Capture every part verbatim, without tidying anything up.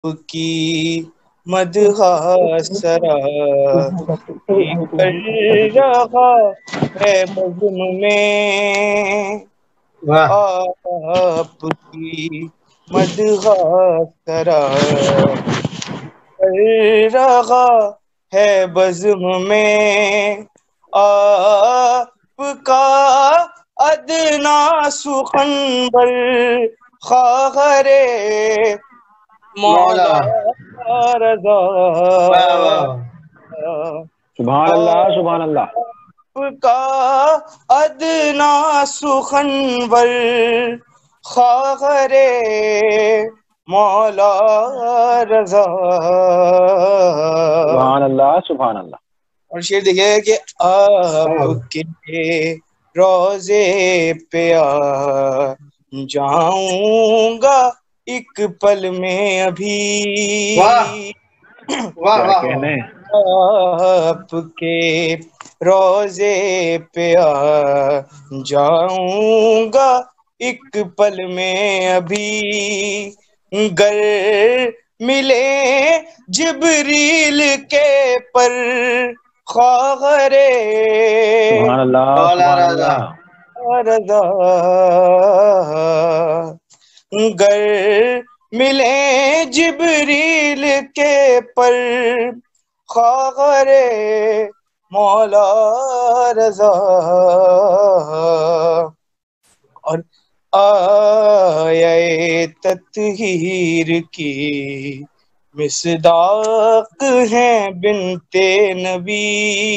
کی مدح سرا کر رہا ہے بزم میں، آپ کی مدح سرا کر رہا ہے بزم میں، آپ کا ادنا سخن بر خواہر مولا رضا، سبحان اللہ سبحان اللہ، آپ کا ادنا سخن بر خواہر مولا رضا۔ سبحان اللہ سبحان اللہ۔ اور شعر دیکھیے کہ آپ کے روزے پہ آ جاؤں گا ایک پل میں ابھی، کیا کہنے، آپ کے روزے پہ آ جاؤں گا ایک پل میں ابھی، گر ملے جبریل کے پر خواہر سبحان اللہ سبحان اللہ، رضا، گر ملے جبریل کے پر خواہر مولا رضا، اور آیے تطہیر کی مصداق ہیں بنت نبی،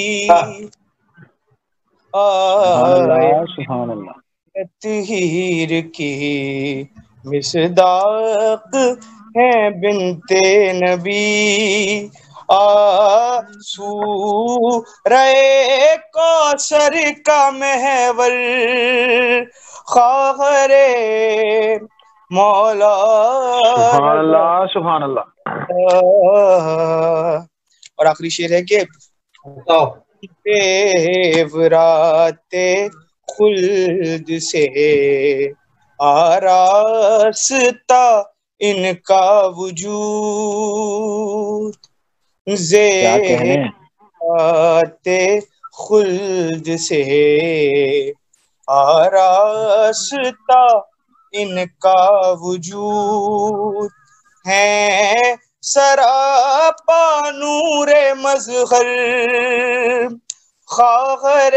سبحان اللہ آیے سبحان اللہ، تطہیر کی مصداق ہیں بنت نبی، سورہ کوثر کا محور خواہر مولا سبحان اللہ سبحان اللہ۔ اور آخری شعر ہے کہ ورات خلد سے آراستہ ان کا وجود، کیا کہنے، زیورات خلد سے آراستہ ان کا وجود، ہیں سراپا نور مظہر خواہر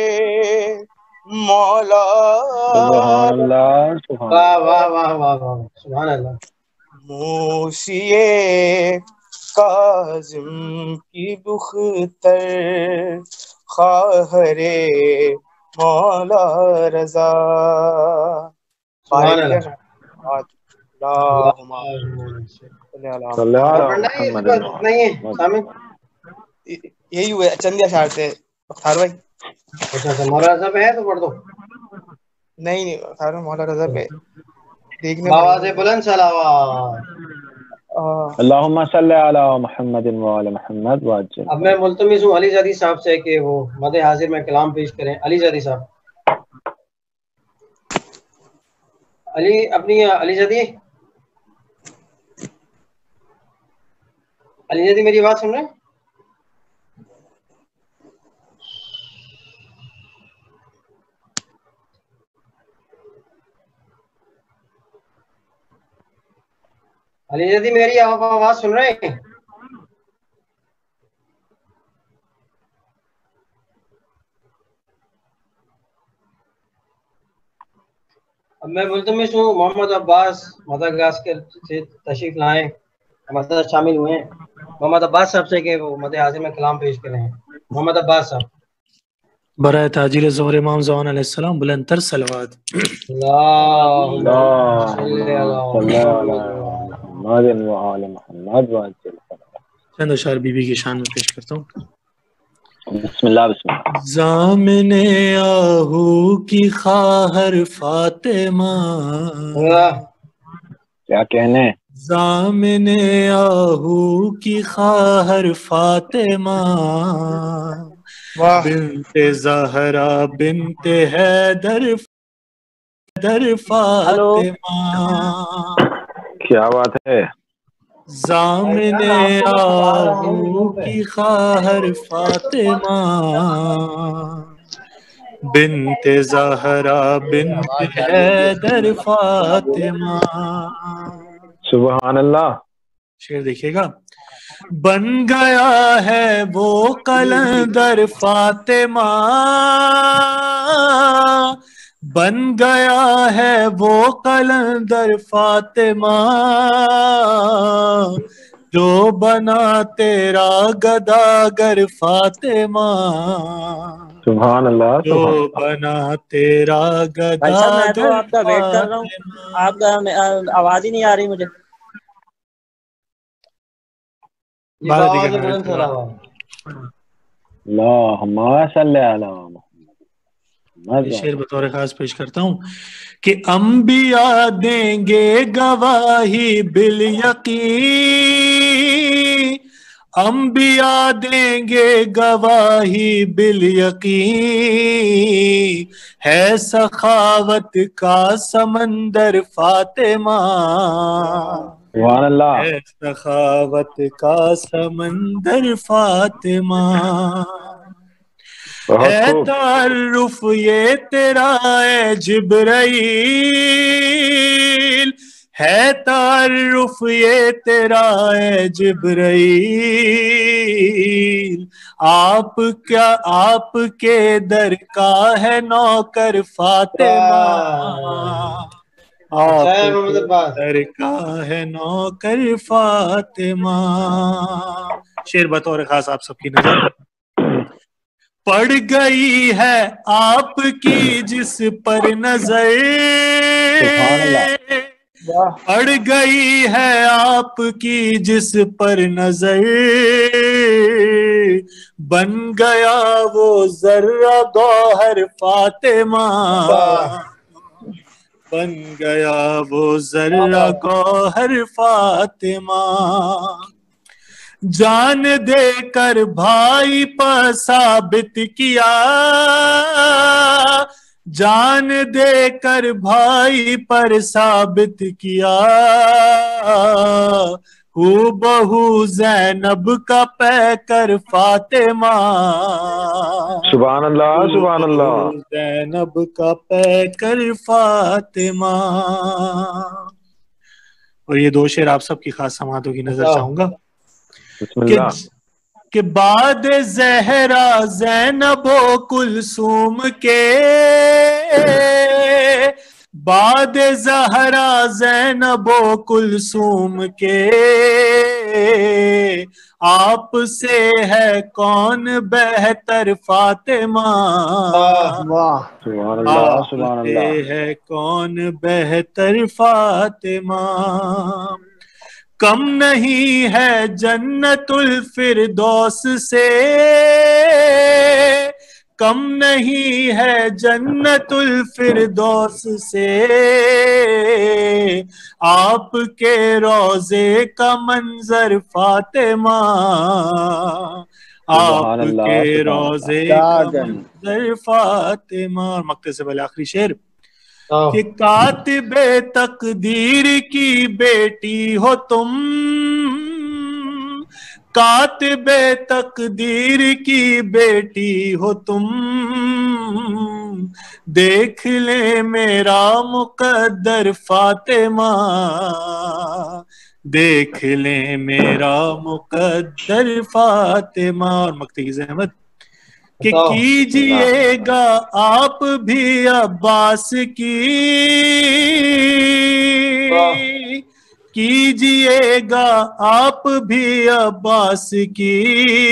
مولا، سبحان اللہ سبحان اللہ، موسیے کاظم کی دختر خواہر مولا رضا۔ صلی اللہ علیہ محمد۔ یہی ہوئے چندیا شعر سے اختار بھائی۔ اچھا اچھا مولانا صاحب ہے تو پڑھ دو۔ نہیں نہیں اختار مولا رضا پہ دیکھنے آواز بلند صلوات۔ اللہم صلی علی محمد وعلی محمد وعجل۔ اب میں ملتمس ہوں علی زادی صاحب سے کہ وہ مد حاضر میں کلام پیش کریں۔ علی زادی صاحب، علی اپنی علی زادی علی زادی میری بات سن رہے ہیں؟ علی زادی میری آپ آواز سن رہے ہیں؟ اب میں ملتمس ہوں محمد عباس مدغاسکر سے تشریف لائیں، مدد شامل ہوئے ہیں، محمد عباس صاحب سے کہ وہ مد حاضر میں کلام پیش کریں۔ محمد عباس صاحب، برائے تاجر ظہر امام زمان علیہ السلام بلند تر صلوات۔ اللہم صلی محمد وعلی محمد وعجل۔ چند اشعار بی بی کی شان میں پیش کرتا ہوں۔ بسم اللہ بسم اللہ۔ زامن آہو کی خواہر فاطمہ، کیا کہنے، زامن آہو کی خواہر فاطمہ، بنت زہرا بنت حیدر در فاطمہ، کیا بات ہے، زامن آہو کی خواہر فاطمہ بنت زہرا بنت حیدر فاطمہ. سبحان اللہ. شعر دیکھیے گا. بن گیا ہے وہ قلندر فاطمہ، بن گیا ہے وہ قلندر فاطمہ، جو بنا تیرا گداگر فاطمہ، سبحان اللہ. جو بنا تیرا بھائی صاحب میں تو گداگر آپ کا ویٹ کر رہا ہوں، آپ کا آواز ہی نہیں آ رہی مجھے. آواز بلند چلا ہوا. اللہم صلی علی محمد. یہ شعر بطور خاص پیش کرتا ہوں کہ انبیاء دیں گے گواہی بالیقین، انبیاء دیں گے گواہی بالیقین، ہے سخاوت کا سمندر فاطمہ، سبحان اللہ. ہے سخاوت کا سمندر فاطمہ، ہے تعارف یہ تیرا اے جبرائیل، ہے تعارف یہ تیرا اے جبرائیل، آپ کیا آپ کے در کا ہے نوکر فاطمہ، آپ کے در کا ہے نوکر فاطمہ. شعر بطور خاص آپ سب کی نظر. پڑ گئی ہے آپ کی جس پر نظر، پڑ گئی ہے آپ کی جس پر نظر، بن گیا وہ ذرہ گوہر فاطمہ، بن گیا وہ ذرہ گوہر فاطمہ، جان دے کر بھائی پر ثابت کیا، جان دے کر بھائی پر ثابت کیا، ہو بہو زینب کا پیکر فاطمہ، سبحان اللہ. سبحان اللہ. زینب کا پیکر فاطمہ. اور یہ دو شعر آپ سب کی خاص سماعتوں کی نظر چاہوں گا. بسم اللہ. کہ بعد زہرا زینب و کلثوم کے، بعد زہرا زینب و کلثوم کے، آپ سے ہے کون بہتر فاطمہ، سبحان اللہ. سبحان آپ اللہ. سے ہے کون بہتر فاطمہ، کم نہیں ہے جنت الفردوس سے، کم نہیں ہے جنت الفردوس سے، آپ کے روضے کا منظر فاطمہ، آپ کے روضے کا منظر فاطمہ. اور مقطع سے پہلے آخری شعر کہ کاتب تقدیر کی بیٹی ہو تم، کاتب تقدیر کی بیٹی ہو تم، دیکھ لے میرا مقدر فاطمہ، دیکھ لے میرا مقدر فاطمہ. اور مقطع کی زحمت کہ کیجئے گا آپ بھی عباس کی، کیجئے گا آپ بھی عباس کی،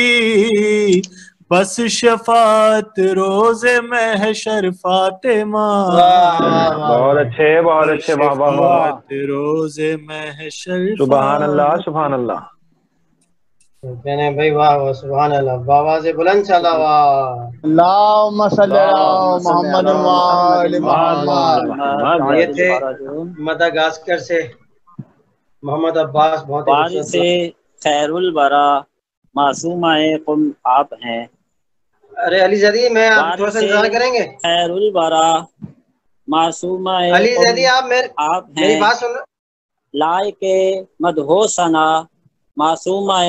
بس شفاعت روز محشر فاطمہ، بہت اچھے بہت اچھے. واہ واہ واہ. شفاعت روز محشر سبحان اللہ. سبحان اللہ. کہنے بھائی واہ واہ سبحان اللہ. بابا سے بلند چلا ہوا. اللہم صلی علی محمد و آل محمد. یہ تھے مداگاسکر سے محمد عباس. بہت بارش سے خیر البرا معصومہ قم آپ ہیں. ارے علی زیدی میں آپ تھوڑا سا انتظار کریں گے. خیر البرا معصومہ علی زیدی آپ میری بات سن رہے لائق مدحو ثنا معصومہ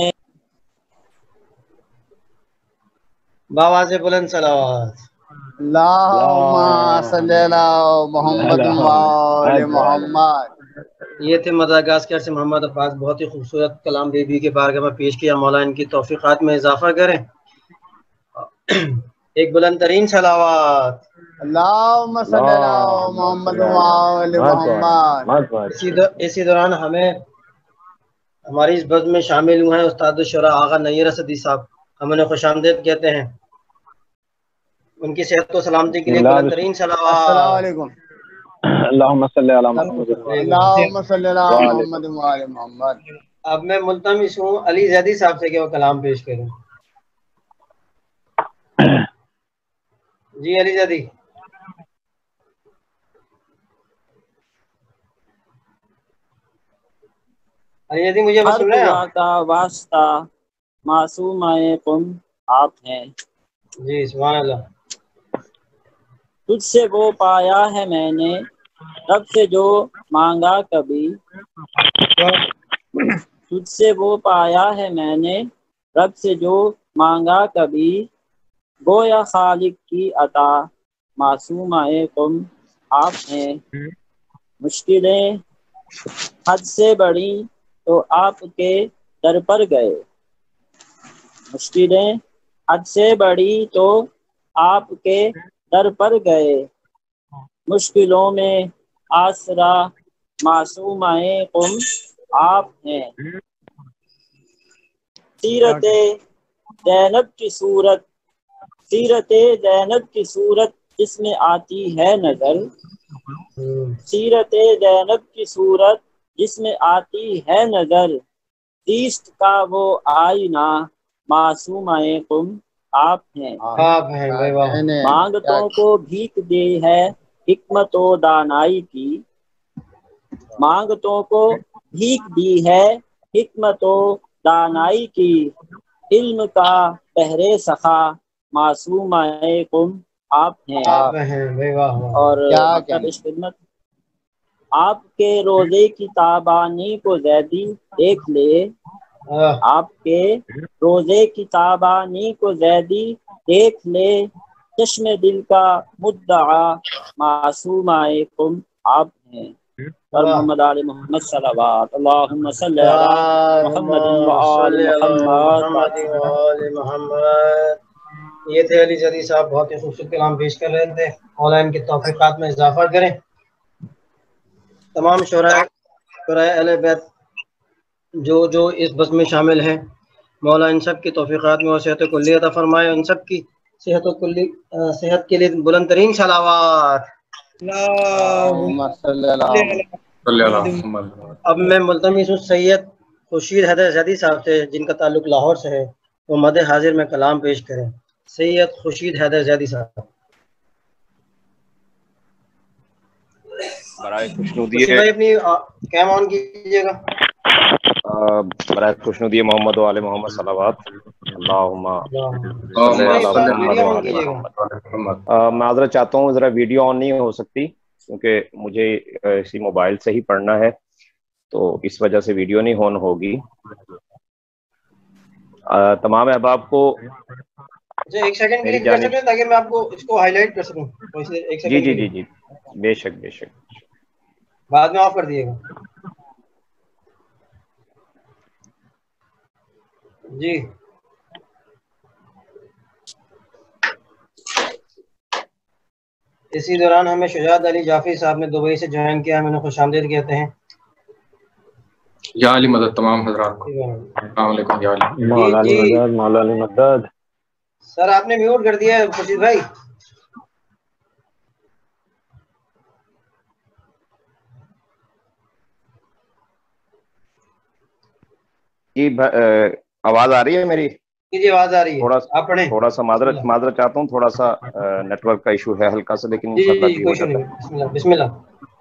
باواز بلند صلوات اللہم صلی علی محمد و آل محمد۔ یہ تھے مداگاسکر سے محمد عباس، بہت ہی خوبصورت کلام بی بی کے بارگاہ میں پیش کیا، مولا ان کی توفیقات میں اضافہ کریں۔ ایک بلند ترین صلوات اللہم صلی علی محمد و آل محمد۔ اسی دو اسی دوران ہمیں ہماری اس بزم میں شامل ہوئے ہیں استاد الشرا آغا نیر اسدی صاحب، ہم انہیں خوش آمدید کہتے ہیں۔ ان کی صحت و سلامتی کے لیے بلند ترین السلام صلوات۔ علیکم۔ اللہم صلی علی محمد اللہم صلی علی محمد و آل محمد۔ اب میں ملتمس ہوں علی زیدی صاحب سے کہ وہ کلام پیش کریں۔ جی علی زیدی۔ علی زیدی مجھے بس ہر سن رہے ہیں دعا آپ؟ کا واسطہ معصومہ قم آپ ہیں، جی سبحان اللہ۔ تجھ سے وہ پایا ہے میں نے رب سے جو مانگا کبھی، تجھ سے وہ پایا ہے میں نے رب سے جو مانگا کبھی، گویا خالق کی عطا معصومہ قم آپ ہیں، مشکلیں حد سے بڑی تو آپ کے در پر گئے، مشکلیں حد سے بڑی تو آپ کے در پر گئے، مشکلوں میں آسرا معصومہ قم آپ ہیں، سیرت زینب کی صورت سیرت زینب کی صورت جس میں آتی ہے نظر، سیرت زینب کی صورت جس میں آتی ہے نظر، تیست کا وہ آئینہ معصومہ قم آپ ہیں، آپ ہیں بھائی واہ۔ مانگتوں کو بھیک دی ہے حکمت و دانائی کی، مانگتوں کو بھیک دی ہے حکمت و دانائی کی، علم کا بحر سخا معصومہ قم آپ ہیں، آپ ہیں بھائی واہ واہ۔ اور کیا مطلب اس خدمت آپ کے روزے کی تابانی کو زیدی دیکھ لے، آہ، آپ کے روزے کی تابانی کو زیدی دیکھ لے، چشم دل کا مدعا معصومہ قم آپ ہیں، اور محمد آل محمد صلوات اللہم صلی علی محمد و آل صلی علی محمد محمد۔ و آل محمد۔ یہ تھے علی زیدی صاحب، بہت ہی خوبصورت کلام پیش کر رہے تھے، مولا ان کی توفیقات میں اضافہ کریں۔ تمام شعراء شعراء اہل بیت جو جو اس بزم میں شامل ہیں، مولا ان سب کی توفیقات میں اور صحت کلی عطا فرمائے، ان سب کی صحت و کلی صحت کے لیے بلند ترین صلوات۔ اللہم صلی علی محمد۔ اب میں ملتمس ہوں سید خورشید حیدر زیدی صاحب سے جن کا تعلق لاہور سے ہے، وہ مد حاضر میں کلام پیش کریں۔ سید خورشید حیدر زیدی صاحب۔ برائے خوشنودی خورشید بھائی اپنی کیم آن کیجیے گا۔ برائے خوشنودی محمد و آل محمد صلوات اللہم صلی بھائی علی اس کا محمد ویڈیو و آن آل کیجیے گا۔ محمد۔ آ، معذرت چاہتا ہوں، ذرا ویڈیو آن نہیں ہو سکتی کیونکہ مجھے اسی موبائل سے ہی پڑھنا ہے، تو اس وجہ سے ویڈیو نہیں آن ہوگی۔ آ، تمام احباب کو اچھا ایک سیکنڈ میری کلک کر جانب سکتے ہیں تاکہ میں آپ کو اس کو ہائی لائٹ کر سکوں، ویسے ایک جی سیکنڈ جی کے جی لیے جی بے شک بے شک۔ بعد میں آف کر دیے گا۔ جی اسی دوران ہمیں شجاعت علی جعفری صاحب نے دبئی سے جوائن کیا، ہم انہیں خوش آمدید کہتے ہیں۔ یا علی مدد تمام حضرات کو السلام علیکم۔ یا علی مولا علی جی جی مدد، مولا علی مدد۔ سر آپ نے میوٹ کر دیا ہے خورشید بھائی۔ جی ب- آ، آواز آ رہی ہے میری؟ جی جی آواز آ رہی ہے، تھوڑا آپ پڑھیں۔ تھوڑا سا بسم معذرت اللہ۔ معذرت چاہتا ہوں، تھوڑا سا نیٹ ورک کا ایشو ہے ہلکا سا، لیکن جی جی انشاءاللہ جی ٹھیک کوئی ہو ایشو جاتا نہیں، ہے۔ بسم اللہ بسم اللہ۔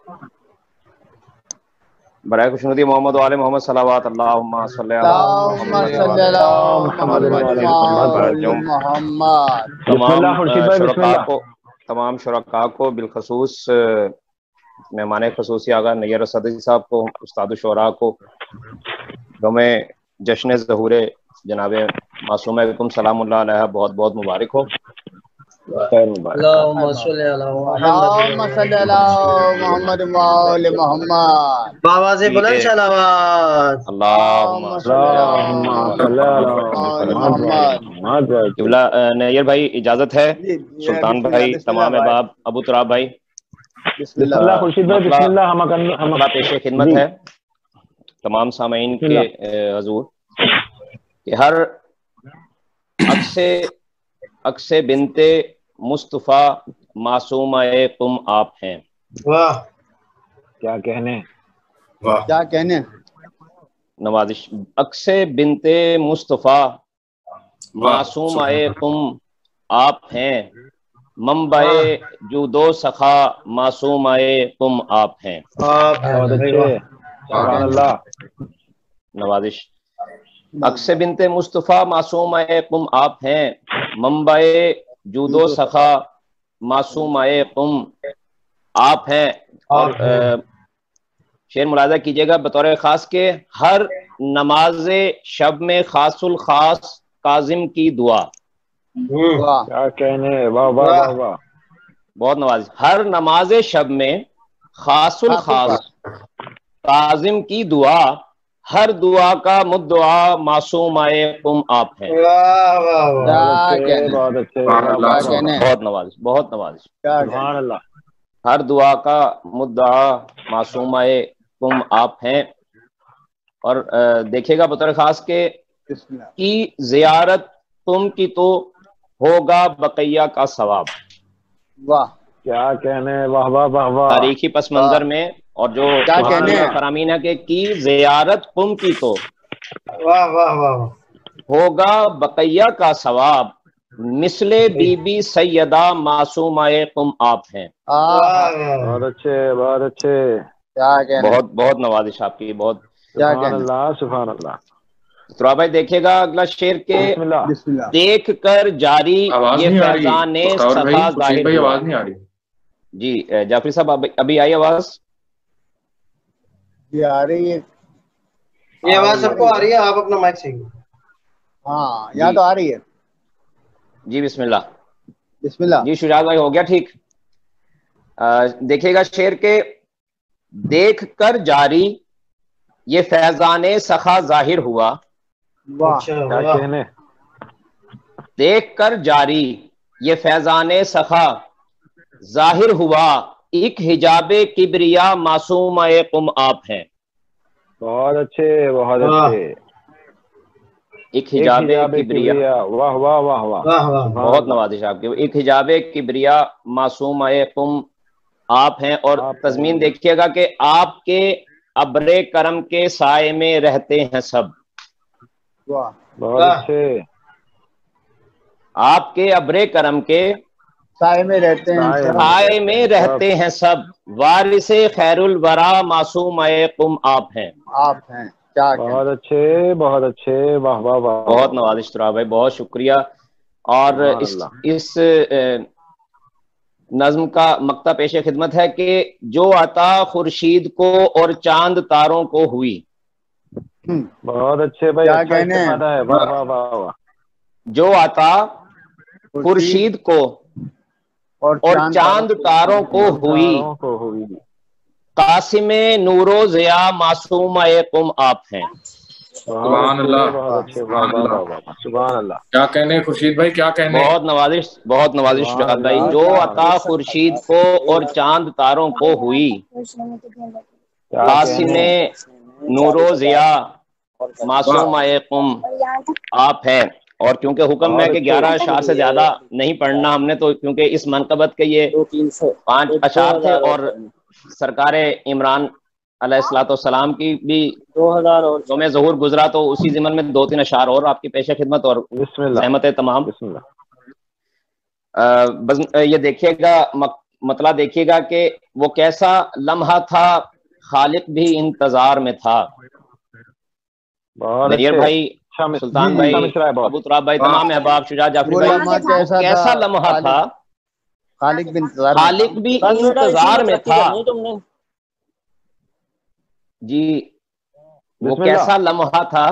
برائے خوشنودی محمد و آل محمد صلوات اللہم صلی علی اللہم محمد و صلی آل علی محمد محمد و آل و محمد۔ آل جو محمد۔ بسم اللہ تمام خورشید بھائی، بسم شرکاء اللہ۔ کو تمام شرکاء کو بالخصوص مہمان خصوصی آغا نیر صدی صاحب کو، استاد الشعراء کو یوم جشن ظہور جناب معصومہ بیگم سلام اللہ علیہ بہت بہت مبارک ہو، خیر مبارک۔ اللہم صلی علی اللہم صلی علی محمد وآل محمد، بآواز بلند صلوات۔ اللہم اللہم صلی علی محمد۔ قبلہ نیر بھائی اجازت ہے؟ سلطان بھائی، تمام احباب، ابو تراب بھائی، بسم بسم اللہ خورشید بھائی، بسم اللہ۔ ہم مسئلہ پیش خدمت ہے تمام سامعین کے حضور کہ ہر عکس عکس بنت مصطفیٰ معصومہ تم آپ ہیں۔ واہ کیا کہنے، کیا کہنے، نوازش، عکس بنت مصطفیٰ معصومہ تم آپ ہیں، منبع جود و سخا معصومہ تم آپ ہیں۔ بہت اچھے، سبحان اللہ۔ نوازش، عکس بنت مصطفیٰ معصومہ تم آپ ہیں، منبع جود و سخا معصومہ تم آپ ہیں۔ اور شعر ملاحظہ کیجئے گا بطور خاص کے ہر نماز شب میں خاص الخاص کاظم کی دعا، کیا کہنے، واہ واہ واہ واہ، بہت نواز، ہر نماز شب میں خاص الخاص کاظم کی دعا، ہر دعا کا مدعا معصومہ تم آپ ہیں۔ بہت اچھے، بہت نواز، بہت نواز، سبحان اللہ۔ ہر دعا کا مدعا معصومہ تم آپ ہیں۔ اور دیکھیے گا بطور خاص کے کی زیارت تم کی تو ہوگا بقیہ کا ثواب، واہ کیا کہنے، واہ واہ واہ واہ، تاریخی پس منظر میں، اور جو فرامین ہے کہ کی زیارت تم کی تو واہ واہ واہ ہوگا بقیہ کا ثواب، مثل بی بی سیدہ معصومہ تم آپ ہیں۔ بہت اچھے، بہت اچھے، کیا کہنے، بہت بہت نوازش آپ کی، بہت سبحان اللہ، سبحان اللہ۔ تو بھائی دیکھیے گا اگلا شعر کے بسم اللہ۔ بسم اللہ، دیکھ کر جاری آواز یہ نہیں آ رہی فیضان مختار بھائی، صفا خورشید ظاہر بھائی ہوا۔ آواز نہیں آ رہی۔ جی جعفری صاحب اب- ابھی آئی آواز؟ یہ آ رہی ہے، یہ آواز سب کو آ رہی ہے، آپ اپنا مائک سے ہاں یہاں تو آ رہی ہے۔ جی بسم اللہ۔ بسم اللہ، جی شجاع بھائی ہو گیا ٹھیک؟ دیکھیے گا شعر کے دیکھ کر جاری یہ فیضان سخا ظاہر ہوا، واہ کیا کہنے، دیکھ کر جاری یہ فیضان سخا ظاہر ہوا، ایک حجاب کبریا معصومہ تم آپ ہیں۔ بہت اچھے، بہت اچھے، ایک حجاب کبریا، کبریا، واہ واہ واہ واہ، بہت نوازش آپ کی، ایک حجاب کبریا معصومہ تم آپ ہیں۔ اور تضمین دیکھیے گا کہ آپ کے ابر کرم کے سائے میں رہتے ہیں سب، واہ، بہت اچھے، آپ کے ابر کرم کے سائے میں رہتے ہیں سب، سائے میں رہتے ہیں سب، وارث خیر الورا معصومہ تم آپ ہیں۔ آپ ہیں، کیا کہنے، بہت اچھے، بہت اچھے، واہ واہ واہ، بہت نوازش ترا بھائی، بہت شکریہ۔ اور سبحان اس اللہ۔ اس نظم کا مقطع پیش خدمت ہے کہ جو عطا خورشید کو اور چاند تاروں کو ہوئی، بہت اچھے بھائی، کیا اچھا کہنے، استفادہ ہے، واہ واہ واہ واہ، جو عطا خورشید کو اور چاند تاروں کو ہوئی، تاروں کو ہوئی، قاسم نور و ضیا معصومہ تم آپ ہیں۔ سبحان اللہ، بہت اچھے، واہ واہ واہ واہ، سبحان اللہ، کیا کہنے خورشید بھائی، کیا کہنے، بہت نوازش، بہت نوازش سبحان شجاعت بھائی، اللہ، جو سبحان عطا خورشید کو اور چاند تاروں کو ہوئی، کیا قاسم کہنے، نور و ضیا معصومہ تم آپ ہیں۔ اور کیونکہ حکم ہے کہ گیارہ اشعار سے زیادہ نہیں پڑھنا ہم نے، تو کیونکہ اس منقبت کے یہ پانچ اشعار تھے، اور سرکار عمران علیہ الصلوۃ والسلام کی بھی دو ہزار اور یوم ظہور گزرا، تو اسی ضمن میں دو تین اشعار اور آپ کی پیش خدمت اور بسم اللہ، زحمت تمام۔ بسم اللہ، بس یہ دیکھیے گا مطلع دیکھیے گا کہ وہ کیسا لمحہ تھا، خالق بھی انتظار میں تھا۔ بہت نیر اچھے، بھائی، سلطان بھائی، ابو تراب بھائی، تمام احباب، شجاع جعفری وہ بھائی، لمحہ وہ کیسا کیسا تھا، لمحہ تھا، خالق بھی انتظار میں خالق بھی بس بیٹا اسی انتظار میں میں ترقی تھا، کرنی تم نے۔ جی وہ بسم اللہ۔ کیسا لمحہ تھا،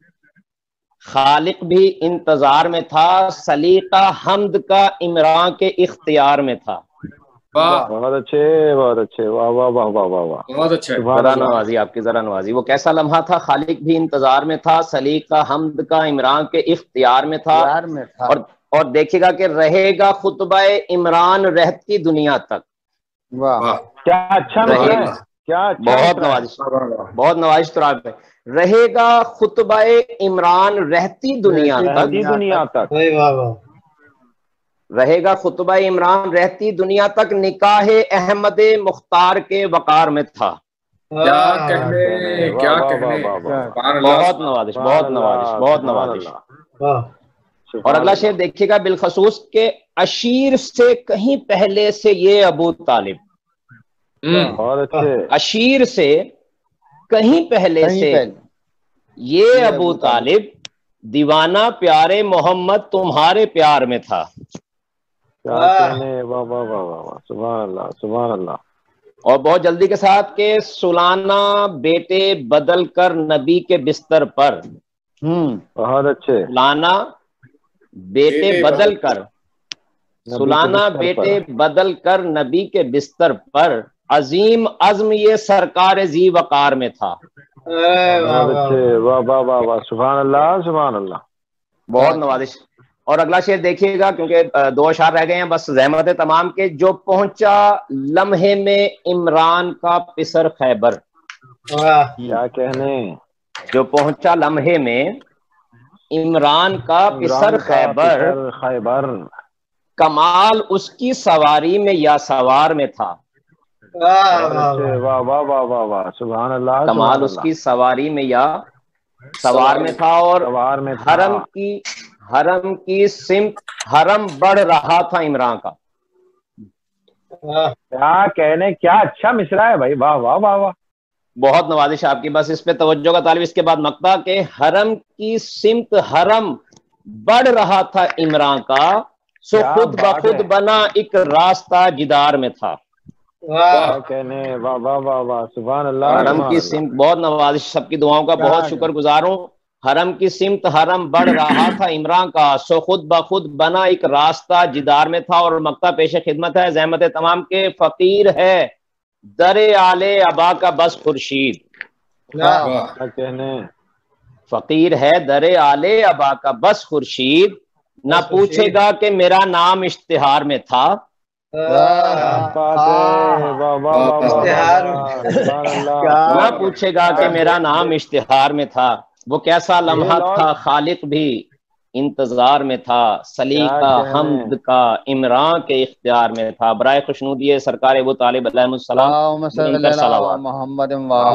خالق بھی انتظار میں تھا، سلیقہ حمد کا عمران کے اختیار میں تھا۔ واہ بہت اچھے بہت اچھے، واہ واہ واہ واہ واہ واہ، بہت اچھا ہے۔ سبحان ذرا اللہ۔ نوازی، آپ کی ذرا نوازی۔ وہ کیسا لمحہ تھا، خالق بھی انتظار میں تھا، سلیقہ حمد کا عمران کے اختیار میں تھا، پیار میں تھا۔ اور اور دیکھیے گا کہ رہے گا خطبہ عمران رہتی دنیا تک۔ واہ واہ کیا اچھا رہے مصرع ہے، گا۔ کیا اچھا بہت مصرع ہے۔ نوازش، بہت نوازش تو آپ ہے۔ رہے گا خطبہ عمران رہتی دنیا رہتی تک، رہتی دنیا تک، واہ واہ، رہے گا خطبہ عمران رہتی دنیا تک، نکاح احمد مختار کے وقار میں تھا۔ کیا کہنے واہ کیا واہ کہنے، واہ واہ واہ، سبحان اللہ۔ بہت نوازش، سبحان بہت اللہ، نوازش، بہت سبحان نوازش۔ اللہ، واہ، سبحان اور اگلا اللہ۔ شعر دیکھیے گا، بالخصوص کہ اشیر سے کہیں پہلے سے یہ ابو طالب، ہم، بہت اچھے، اشیر سے کہیں پہلے کہیں سے پہلے یہ یہ ابو ابو طالب، طالب، دیوانہ پیارے محمد تمہارے پیار میں تھا۔ کیا واہ، کہنے، واہ واہ واہ واہ واہ، سبحان اللہ سبحان اللہ۔ اور بہت جلدی کے ساتھ کہ سلانا بیٹے بدل کر نبی کے بستر پر، ہوں بہت اچھے، سلانا بیٹے بیٹے بدل کر، نبی کے سلانا بستر بیٹے پر، بدل کر نبی کے بستر پر، عظیم عزم یہ سرکار زی وقار میں تھا۔ اے واہ بہت واہ، اچھے، واہ واہ واہ واہ، سبحان اللہ سبحان اللہ۔ بہت نوازش۔ اور اگلا شعر دیکھیے گا، کیونکہ دو اشعار رہ گئے ہیں بس، زحمت تمام کے، جو پہنچا لمحے میں عمران کا پسر خیبر، واہ، کیا کہنے، جو پہنچا لمحے میں عمران کا پسر عمران کا خیبر، پسر خیبر، کمال اس کی سواری میں یا سوار میں تھا۔ واہ بہت واہ اچھے، واہ، واہ واہ واہ واہ واہ، سبحان اللہ سبحان کمال اس اللہ، کی سواری میں یا سوار میں تھا، اور سوار میں تھا، حرم کی حرم کی سمت حرم بڑھ رہا تھا عمران کا۔ واہ، کیا کہنے، کیا اچھا مصرع ہے بھائی، واہ واہ واہ واہ۔ بہت نوازش آپ کی، بس اس پہ توجہ کا طالب۔ اس کے بعد مقطع کہ حرم کی سمت حرم بڑھ رہا تھا عمران کا، سو کیا خود بات بخود ہے، بنا ایک راستہ جدار میں تھا۔ واہ، کیا کہنے، واہ واہ واہ واہ، سبحان اللہ حرم سبحان کی اللہ۔ سمت، بہت نوازش، سب کی دعاؤں کا بہت شکر گزار ہوں۔ حرم کی سمت حرم بڑھ رہا تھا عمران کا، سو خود بخود بنا ایک راستہ جدار میں تھا۔ اور مقطع پیش خدمت ہے، زحمت تمام کے، فقیر ہے در آل ابا کا بس خورشید، واہ، واہ کیا کہنے، فقیر ہے در آل ابا کا بس خورشید، نہ بس پوچھے خورشید، گا کہ میرا نام اشتہار میں تھا۔ واہ، بات ہے، واہ واہ واہ واہ اشتہار واہ، سبحان اللہ، نہ پوچھے گا کہ میرا نام اشتہار میں تھا۔ وہ کیسا لمحہ تھا، خالق بھی انتظار میں تھا، سلیقہ حمد کا عمران کے اختیار میں تھا۔ برائے خوشنودی سرکار ابو طالب علیہ السلام اللہم صلی ان پر علی صلوات۔ محمد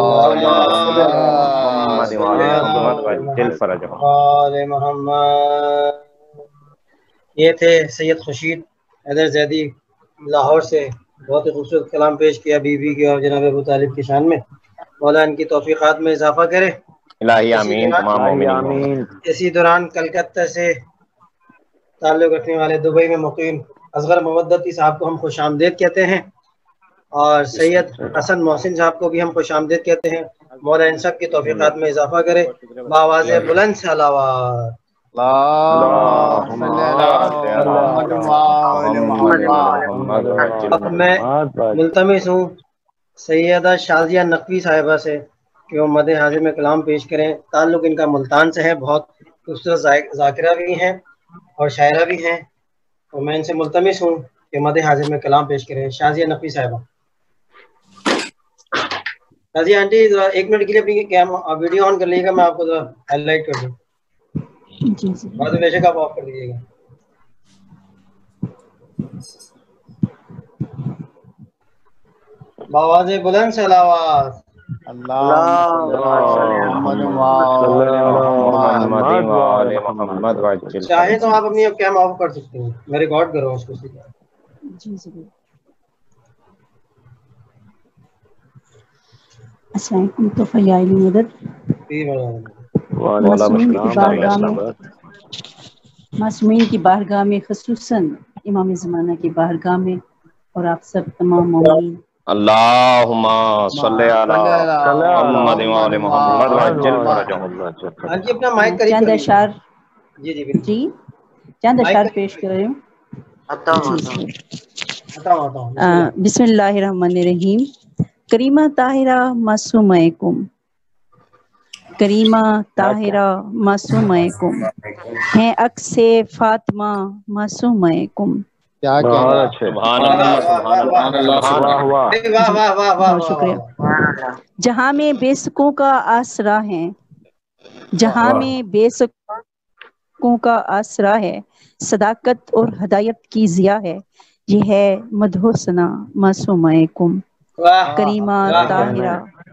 محمد محمد وجل فرجہ۔ آل محمد۔ یہ تھے سید خورشید حیدر زیدی لاہور سے، بہت ہی خوبصورت کلام پیش کیا بی بی کے اور جناب ابو طالب کی شان میں۔ مولا ان کی توفیقات میں اضافہ کرے۔ الہی آمین، تمام مومنین۔ آمین۔ اسی دوران کلکتہ سے تعلق رکھنے والے دبئی میں مقیم اصغر مودتی صاحب کو ہم خوش آمدید کہتے ہیں، اور سید حسن محسن صاحب کو بھی ہم خوش آمدید کہتے ہیں۔ مولا ان سب کی توفیقات میں اضافہ کرے۔ بآواز بلند صلوات۔ اللہم صلی علی محمد وآل محمد۔ اب میں ملتمس ہوں سیدہ شازیہ نقوی صاحبہ سے کہ وہ مد حاضر میں کلام پیش کریں۔ تعلق ان کا ملتان سے ہے، بہت خوبصورت ذاکرہ بھی ہیں اور شاعرہ بھی ہیں، اور میں ان سے ملتمس ہوں کہ مد حاضر میں کلام پیش کریں۔ شازیہ نقوی صاحبہ۔ شازیہ آنٹی ذرا ایک منٹ کے لیے اپنی ویڈیو آن کر لیجیے گا، میں آپ کو ذرا ہائی لائٹ کر دوں، بعد میں بے شک آپ آف کر دیجیے گا۔ بآواز بلند صلوات۔ چاہے تو آپ اپنی کیم آف کر سکتے ہیں، میں ریکارڈ کر رہا ہوں اس کو۔ جی ضرور۔ السلام علیکم تو فیاض مدد معصومین کی بارگاہ میں معصومین کی بارگاہ میں خصوصاً امام زمانہ کی بارگاہ میں اور آپ سب تمام مومنین اللہم صلی علی محمد و آل محمد وعجل فرجہم. ہاں جی اپنا مائک قریب چند کر لیجیے. اشعار جی جی بالکل. جی چند مائک اشعار قریب پیش کر رہی ہوں. جی ہٹاؤ ہٹاؤ. بسم اللہ. بسم اللہ الرحمن الرحیم. کریمہ طاہرہ معصومہکم، کریمہ طاہرہ معصومہکم، ہیں عکس فاطمہ معصومہکم. کیا بہت کہنا اچھے. سبحان اللہ سبحان اللہ سبحان واہ اللہ. واہ. واہ واہ واہ واہ بہت واہ شکریہ. واہ. جہاں میں بے سکوں کا آسرا ہے، جہاں میں بے سکوں کا آسرا ہے، صداقت اور ہدایت کی ضیاء ہے. یہ ہے مدح ثنا معصومہکم، واہ کریمہ واہ. طاہرہ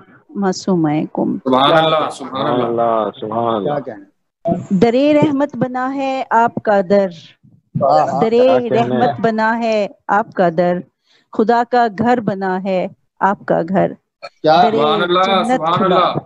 معصومہکم. سبحان اللہ سبحان سبحان اللہ. اللہ سبحان کیا اللہ. کہنا. درے رحمت بنا ہے آپ کا در، درے کیا کہنے. رحمت بنا ہے آپ کا در، خدا کا گھر بنا ہے آپ کا گھر. کیا درے سبحان اللہ جنت سبحان کھلا، اللہ.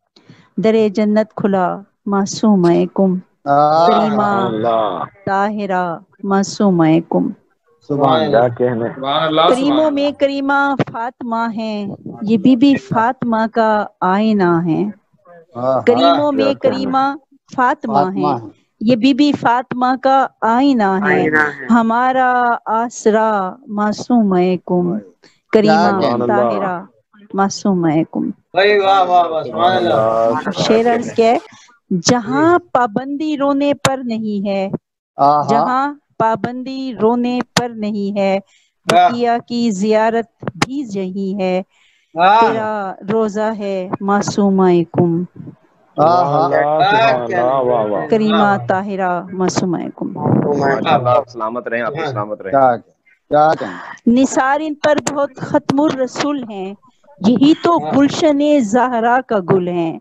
درے جنت کھلا معصومہکم، کریمہ سبحان اللہ. طاہرہ معصومہکم. سبحان کیا اللہ. کہنے. سبحان اللہ سبحان کریموں میں اللہ. کریمہ فاطمہ ہے، یہ بی بی فاطمہ کا آئینہ ہے. کریموں میں کیا کہنے. کریمہ فاطمہ ہے، فاطمہ ہے. یہ بی بی فاطمہ کا آئینہ ہے. ہمارا آسرا معصومہکم، کریمہ سبحان اللہ. طاہرہ معصومہکم. بھائی واہ واہ واہ. سبحان سبحان اللہ. اللہ. اب شعر عرض کیا ہے، جہاں پابندی رونے پر نہیں ہے، جہاں پابندی رونے پر نہیں ہے، بقیہ کی زیارت بھی یہی ہے. تیرا روزہ ہے معصومہکم، سبحان اللہ سبحان اللہ. واہ واہ. کریمہ طاہرہ معصومہکم. ماشاء اللہ. آپ سلامت رہیں آپ سلامت رہیں. کیا کیا کہنا. نثار ان پر بہت ختم الرسول ہیں، یہی تو گلشن زہرا کا گل ہیں.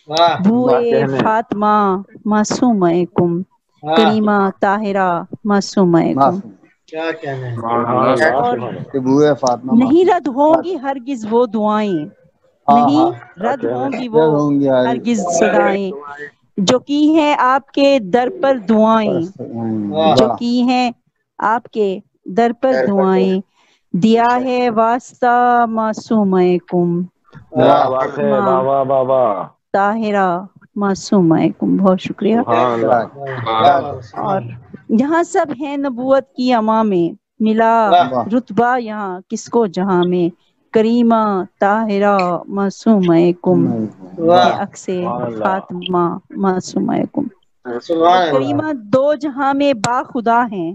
بوئے فاطمہ معصومہکم، کریمہ طاہرہ معصومہکم. کیا کہنا ہے. اور کہ بوئے فاطمہ نہیں رد ہوں گی ہرگز وہ دعائیں، نہیں رد ہوں گی وہ ہرگز صدائیں، جو کی ہیں آپ کے در پر دعائیں، جو کی ہیں آپ کے در پر دعائیں. دیا ہے واسطہ معصومہکم، کیا بات ہے. واہ واہ واہ واہ. طاہرہ معصومہکم. بہت شکریہ. سبحان اللہ. اور یہاں سب ہیں نبوت کی اما میں، ملا رتبہ یہاں کس کو جہاں میں. کریمہ طاہرہ معصومہکم، ہے عکس فاطمہ معصومہکم. اور کریمہ دو جہاں میں با خدا ہیں،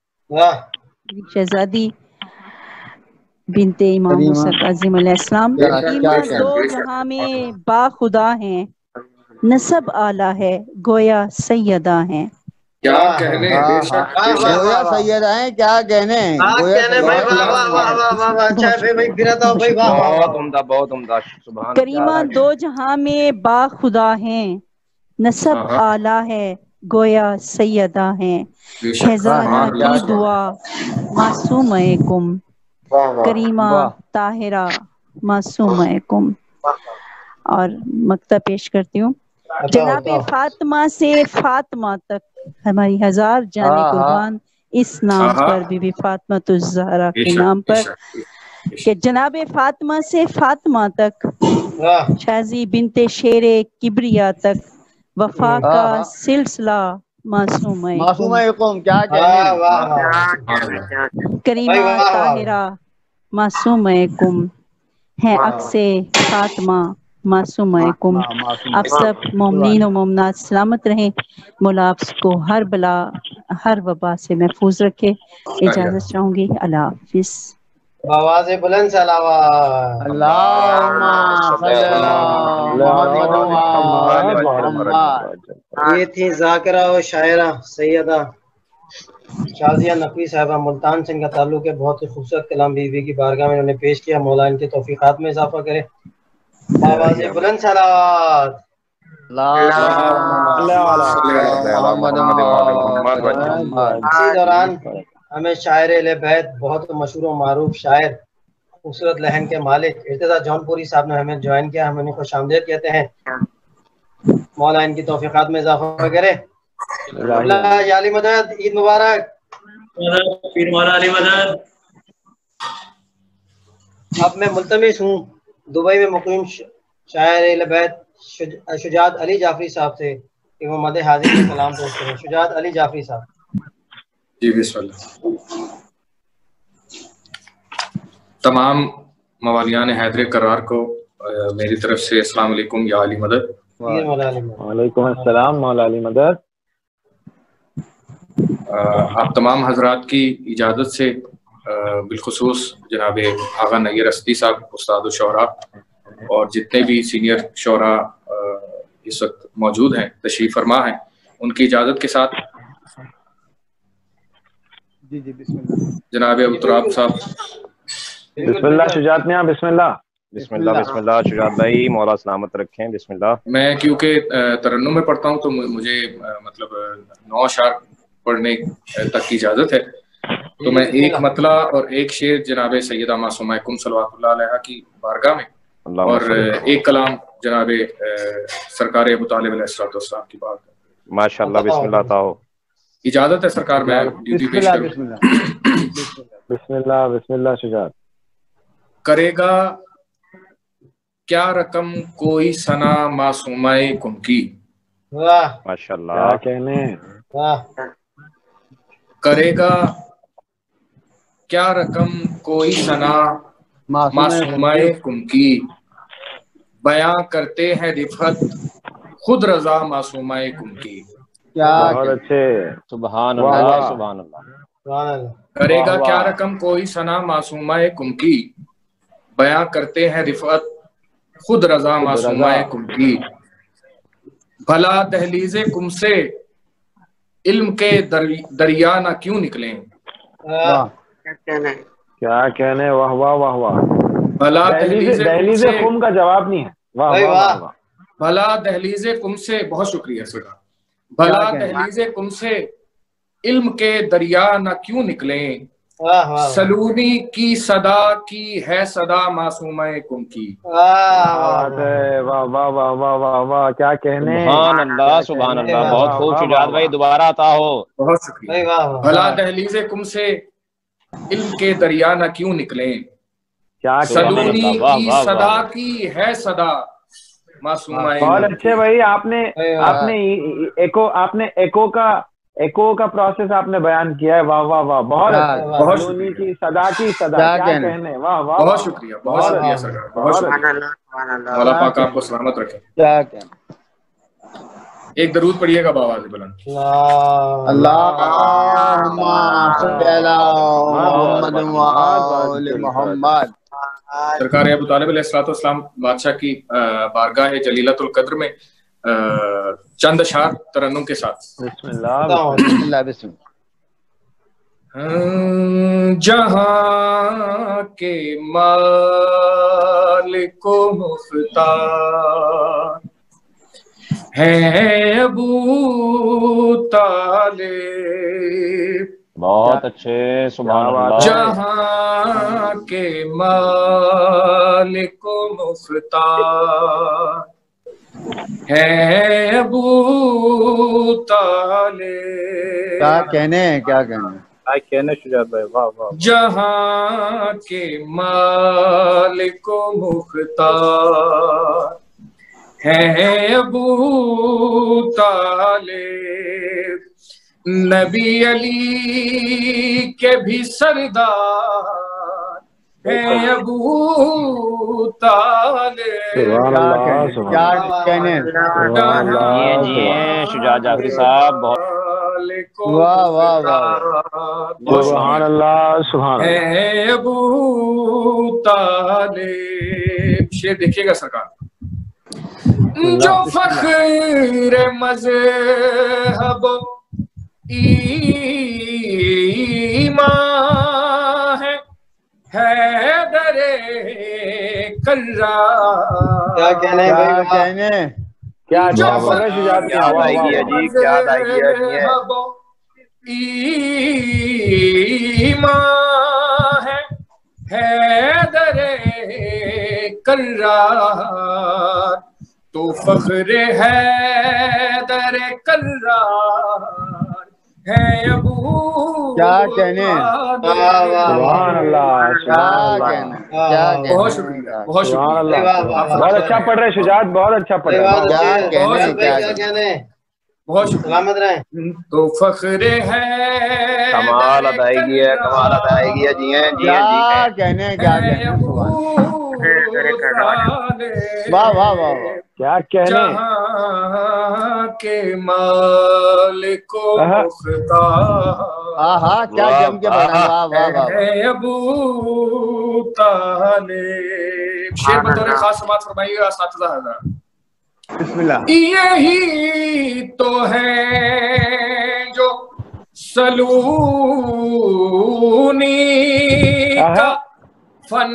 شہزادی بنت امام موسیٰ کاظم علیہ السلام. کریمہ دو جہاں میں با خدا ہیں، نسب اعلیٰ ہے گویا سیدہ ہیں. کیا کہنے. بے شک بے شک. گویا سیدہ ہیں. کیا کہنے. گویا بہت عمدہ بہت عمدہ. سبحان. کریمہ دو جہاں میں با خدا ہیں، نسب اعلیٰ ہے گویا سیدہ ہیں. ہے زہرا کی دعا معصومہکم، کریمہ طاہرہ معصومہکم. اور مکتب پیش کرتی ہوں. جناب فاطمہ سے فاطمہ تک ہماری ہزار جانے قربان اس نام پر، بی بی فاطمہ الزہرا کے نام پر، کہ جناب فاطمہ سے فاطمہ تک، شازی بنت شیر کبریا تک، وفا کا سلسلہ معصومہکم. معصومہکم. کیا کہنے. کریمہ طاہرہ معصومہکم، ہے عکس فاطمہ معصومہکم. آپ سب مومنین و مومنات سلامت رہیں. مولا آپ کو ہر بلا ہر وبا سے محفوظ رکھے. اجازت چاہوں گی. اللہ حافظ. آواز بلند صلوات. اللہم صلی علی محمد. یہ تھی ذاکرہ و شاعرہ سیدہ شازیہ نقوی صاحبہ ملتان سے. ان کا تعلق ہے. بہت ہی خوبصورت کلام بی بی کی بارگاہ میں انہوں نے پیش کیا. مولا ان کے توفیقات میں اضافہ کرے. آواز بلند صلوات. اسی دوران ہمیں شاعر اہل بیت، بہت مشہور و معروف شاعر، خوبصورت لہن کے مالک ارتضیٰ جون پوری صاحب نے ہمیں جوائن کیا. ہم انہیں خوش آمدید کہتے ہیں. مولا ان کی توفیقات میں اضافہ کرے. اللہ یا علی مدد. عید مبارک. پیر مولا علی مدد. اب میں ملتمس ہوں دبئی میں مقیم شاعر اہل بیت شجاعت علی جعفری صاحب سے کہ وہ مد حاضر میں کلام پیش کریں. شجاعت علی جعفری صاحب. جی بسم اللہ. تمام موالیان حیدر کرار کو میری طرف سے السلام علیکم یا علی مدد. وعلیکم السلام مولا علی مدد. آپ تمام حضرات کی اجازت سے بالخصوص جناب آغا نیر اسدی صاحب استاد الشعراء اور جتنے بھی سینئر شعراء اس وقت موجود ہیں تشریف فرما ہیں ان کی اجازت کے ساتھ جی جی بسم اللہ جناب ابو تراب صاحب. بسم اللہ شجاعت میاں. بسم اللہ بسم اللہ بسم اللہ. شجاعت بھائی مولا سلامت رکھیں. بسم اللہ. میں کیونکہ ترنم میں پڑھتا ہوں تو مجھے مطلب نو اشعار پڑھنے تک کی اجازت ہے، تو میں ایک مطلع اور ایک شعر جناب سیدہ معصومہ کم صلوات اللہ علیہ کی بارگاہ میں اور ایک کلام جناب سرکار ابو طالب علیہ الصلوۃ والسلام کی بارگاہ. ماشاءاللہ. بسم اللہ. تاؤ اجازت ہے سرکار میں ڈیوٹی پیش کروں. بسم اللہ بسم اللہ. شجاعت. کرے گا کیا رقم کوئی ثنا معصومہ کم کی. واہ ماشاءاللہ. کیا کہنے. واہ. کرے گا کیا رقم کوئی ثنا معصومہ کم کی، بیاں کرتے ہیں رفعت خود رضا معصومہ کم کی. بہت اچھے. سبحان اللہ سبحان اللہ. کرے گا کیا رقم کوئی ثنا معصومہ کم کی، بیاں کرتے ہیں رفعت خود رضا معصومہ کم کی. بھلا دہلیز کم سے علم کے دریا نہ کیوں نکلیں. کیا کہنے. واہ واہ واہ واہ. بھلا دہلیز دہلیز قم کا جواب نہیں ہے. واہ واہ واہ. بھلا دہلیز قم سے بہت شکریہ سر. بھلا دہلیز قم سے علم کے دریا نہ کیوں نکلیں، سلونی کی صدا کی ہے صدا معصومہ قم کی. واہ واہ واہ واہ واہ واہ. کیا کہنے. سبحان اللہ سبحان اللہ. بہت خوب شجاعت بھائی. دوبارہ عطا ہو. بہت شکریہ. بھلا دہلیز قم سے علم کے دریا نہ کیوں نکلیں، سلونی کی صدا کی ہے صدا معصومہ. بہت اچھے بھائی. آپ نے آپ نے ایکو آپ نے ایکو کا ایکو کا پروسیس آپ نے بیان کیا ہے. واہ واہ واہ. بہت سلونی کی صدا کی صدا. کیا کہنے. واہ واہ. بہت شکریہ بہت شکریہ سر. بہت شکریہ. مولا پاک آپ کو سلامت رکھے. کیا کہنے. ایک درود پڑھیے گا باواز بلند. اللہم صلی علی محمد وآل محمد. سرکار ابو طالب علیہ الصلوۃ والسلام بادشاہ کی بارگاہ جلیلۃ القدر میں چند اشعار ترنم کے ساتھ. بسم اللہ بسم اللہ بسم اللہ. جہاں کے مالک و مختار ہے ابو طالب. بہت اچھے. سبحان اللہ. جہاں کے مالک و مختار ہے ابو طالب. کیا کہنے. کیا کہنے. کیا کہنے شجاعت بھائی. واہ واہ. جہاں کے مالک و مختار ہے ابو طالب. نبی علی کے بھی سردار ہے ابو طالب. کیا کہنے. جی جی شجاعت جعفری صاحب. بہت واہ واہ واہ. سبحان اللہ سبحان اللہ. ہے ابو طالب. شعر دیکھیے گا سرکار. جو فخر مذہب ایمان ہے حیدر کرار. کیا کہنے. کیا کہنے. کیا کیا ادائیگی ہے جی. کیا ادائیگی ہے. ایمان ہے حیدر کرار تو فخر حیدر کرار ہے ابو کیا کہنے سبحان اللہ کیا کہنے کیا کہنے بہت شکریہ بہت سبحان شکریہ اللہ بہت اچھا پڑھ رہے شجاعت بہت اچھا پڑھ رہے کیا کہنے کیا کہنے بہت شکریہ سلامت رہیں تو فخر ہے کمال ادائیگی ہے کمال ادائیگی ہے جی ہیں جی ہیں جی کیا ہیں کہنے کیا کہنے واہ واہ واہ واہ کیا کہنے جہاں کے مالک و مختار ہاں ہاں کیا جم کے پڑھا واہ واہ واہ ہے ابو طالب شیر بطور خاص سماعت فرمائیے گا اساتذہ حضرات بسم اللہ یہی تو ہے جو سلونی کا فن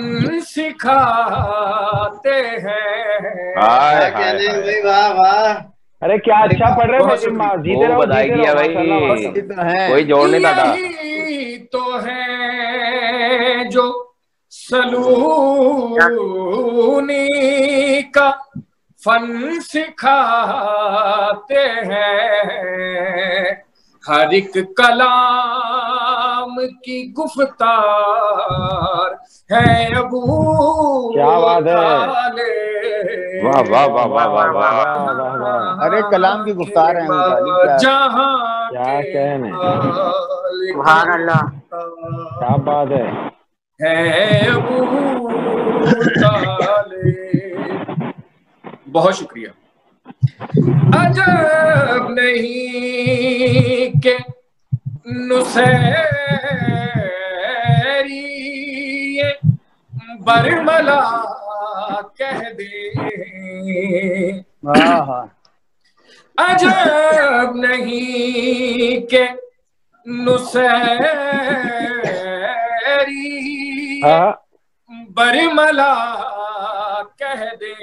سکھاتے ہیں ہائے کیا ہائے کہنے ہائے بھائی واہ واہ ارے کیا اچھا پڑھ رہے بہت ہیں شکریہ۔ جیتے رہو خوب جیتے ادائیگی ہے رہو بھائی ماشاءاللہ یہ تو ہے کوئی جوڑ نہیں تھا یہی تو ہے جو سلونی کا فن سکھاتے ہیں ہر ایک کلام کی گفتار ہے ابو کیا بات ہے واہ واہ واہ واہ واہ واہ ارے کلام کی گفتار ہیں وہ تعلیم کیا جہاں کیا کہنے سبحان اللہ کیا بات ہے ہے ابو طالب بہت شکریہ عجب نہیں کہ نصیری برملا کہہ دے عجب نہیں کہ نصیری برملا کہہ دے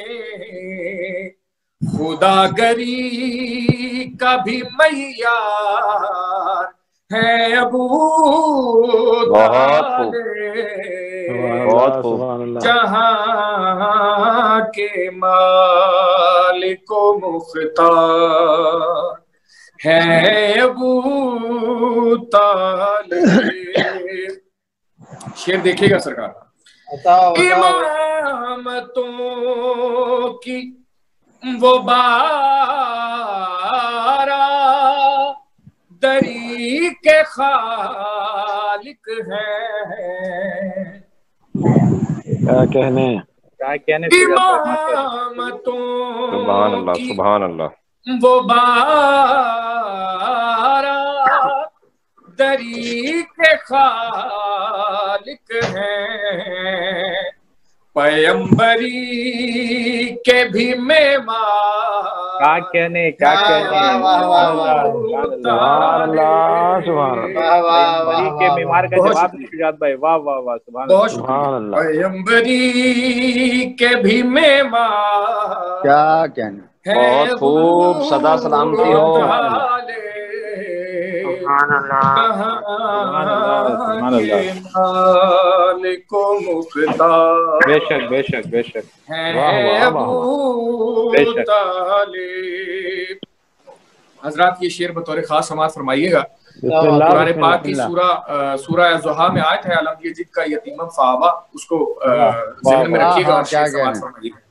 خدا گری کا بھی معیار ہے ابو بہت خوب جہاں کے مالک و مختار ہے ابو طالب شعر دیکھیے گا سرکار امامتوں کی وہ بارہ دری کے خالق ہیں کیا کہنے کیا کہنے امامتوں سبحان اللہ سبحان اللہ وہ بارہ دری کے خالق ہیں پیمبری کے بھی معمار کیا کہنے کیا کہنے پیمبری کے معمار کا جواب شجاعت بھائی واہ واہ واہ سبحان اللہ پیمبری کے بھی معمار کیا کہنے بہت خوب سدا سلامتی ہو سبحان اللہ مالک و مختار بے شک بے شک بے شک ہے ابو طالب حضرات یہ شعر بطور خاص سماعت فرمائیے گا قرآن پاک کی سورہ سورہ ضحیٰ میں آیت ہے علم یجد کا یتیمم فآویٰ اس کو ذہن میں رکھیے گا اور شعر سماعت فرمائیے گا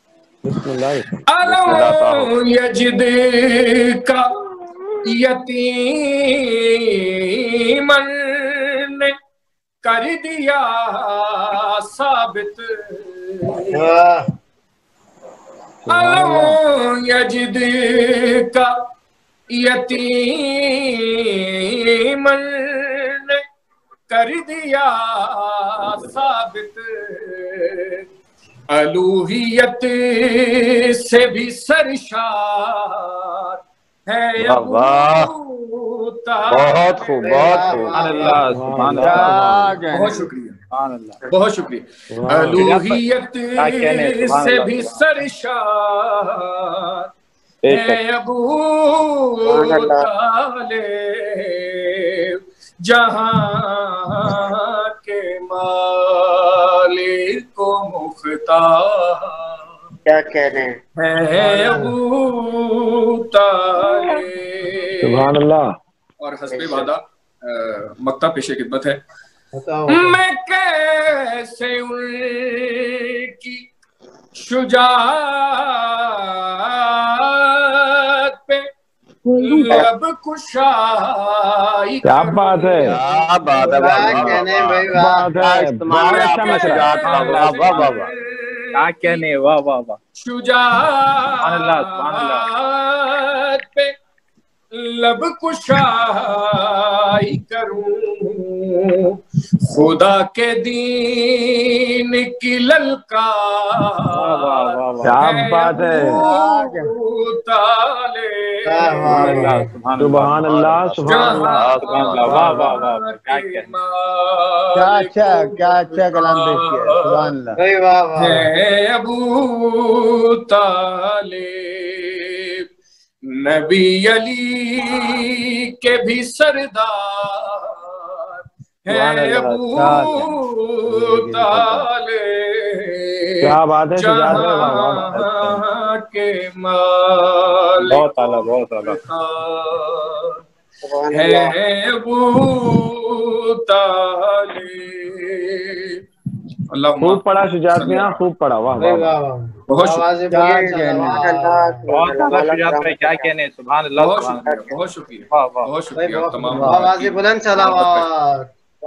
علم یجد کا یتیمن نے کر دیا ثابت علم یجد کا یتیمن نے کر دیا ثابت الوہیت سے بھی سرشار ہے ابو بہت خوب بہت خوب بہت شکریہ بہت شکریہ الوہیت سے بھی سرشار ہے ابو طالب جہاں کے مالک و مختار کیا کہنے ہے ابو طالب سبحان اللہ اور حسب وعدہ مقطع پیش خدمت ہے. میں کیسے ان کی شجاعت پہ لب کشائی کیا بات ہے، کیا بات ہے، کیا کہنے، واہ واہ واہ، شجاعت پہ لب کشائی کروں، خدا کے دین کی للکار کیا بات ہے، سبحان اللہ سبحان اللہ، واہ واہ واہ، کیا کہنے، کیا اچھا کیا اچھا کلام پیش کیا، سبحان اللہ. ہے ابو طالب نبی علی کے بھی سردار ہے، ابو طالب کیا بات ہے، جہاں کے مالک بہت اعلیٰ بہت اعلیٰ ہے، ابو طالب. اللہ خوب پڑھا شجاعت میاں، خوب پڑھا، واہ واہ بہت شکریہ، بہت اعلیٰ شجاعت بھائی، کیا کہنے، سبحان اللہ بہت سبحان شکریہ، اللہ، بہت شکریہ، واہ واہ، بہت شکریہ آپ تمام. آواز بلند صلوات.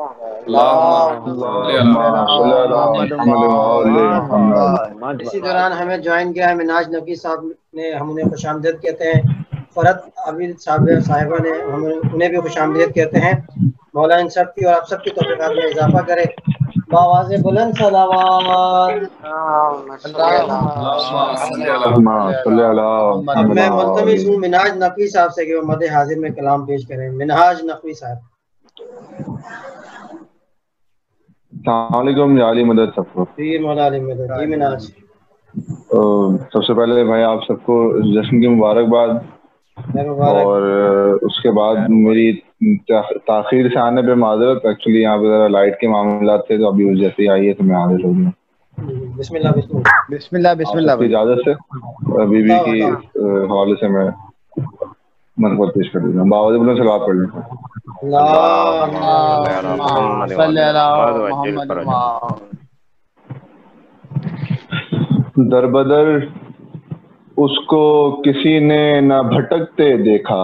اسی دوران ہمیں جوائن کیا ہے مناج نقوی صاحب نے، ہم انہیں خوش آمدید کہتے ہیں. فرحت عابد صاحب صاحبہ نے، ہم انہیں بھی خوش آمدید کہتے ہیں. مولا ان سب کی اور آپ سب کی توفیقات میں اضافہ کرے. بآواز بلند صلوات. اب میں ملتمس ہوں مناج نقوی صاحب سے کہ وہ مد حاضر میں کلام پیش کریں. مناج نقوی صاحب. السلام علیکم یا علی مدد سب کو. جی مولا علی مدد. جی مناج. سب سے پہلے بھائی آپ سب کو جشن کی مبارکباد، اور اس کے بعد میری تاخیر سے آنے پہ معذرت. ایکچولی یہاں پہ ذرا لائٹ کے معاملات تھے، تو ابھی جیسے ہی آئی ہے تو میں حاضر ہو گیا. بسم اللہ بسم اللہ بسم اللہ بسم اللہ. اجازت سے بی بی کی حوالے سے میں منقبت پیش کر دیتا ہوں. باوجود بلند صلوات پڑھ لیتا ہوں. در بدر اس کو کسی نے نہ بھٹکتے دیکھا،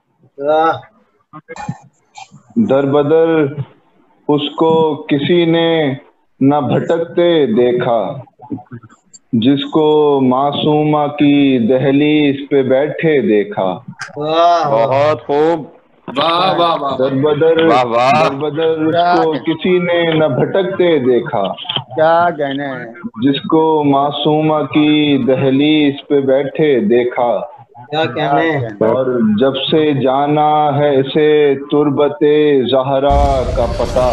در بدر اس کو کسی نے نہ بھٹکتے دیکھا، جس کو معصومہ کی دہلیز پہ بیٹھے دیکھا. بہت خوب. در بدر در بدر اس کو کسی نے نہ بھٹکتے دیکھا، کیا کہنے، جس کو معصومہ کی دہلیز پہ بیٹھے دیکھا. اور جب سے جانا ہے اسے تربت زہرا کا پتہ.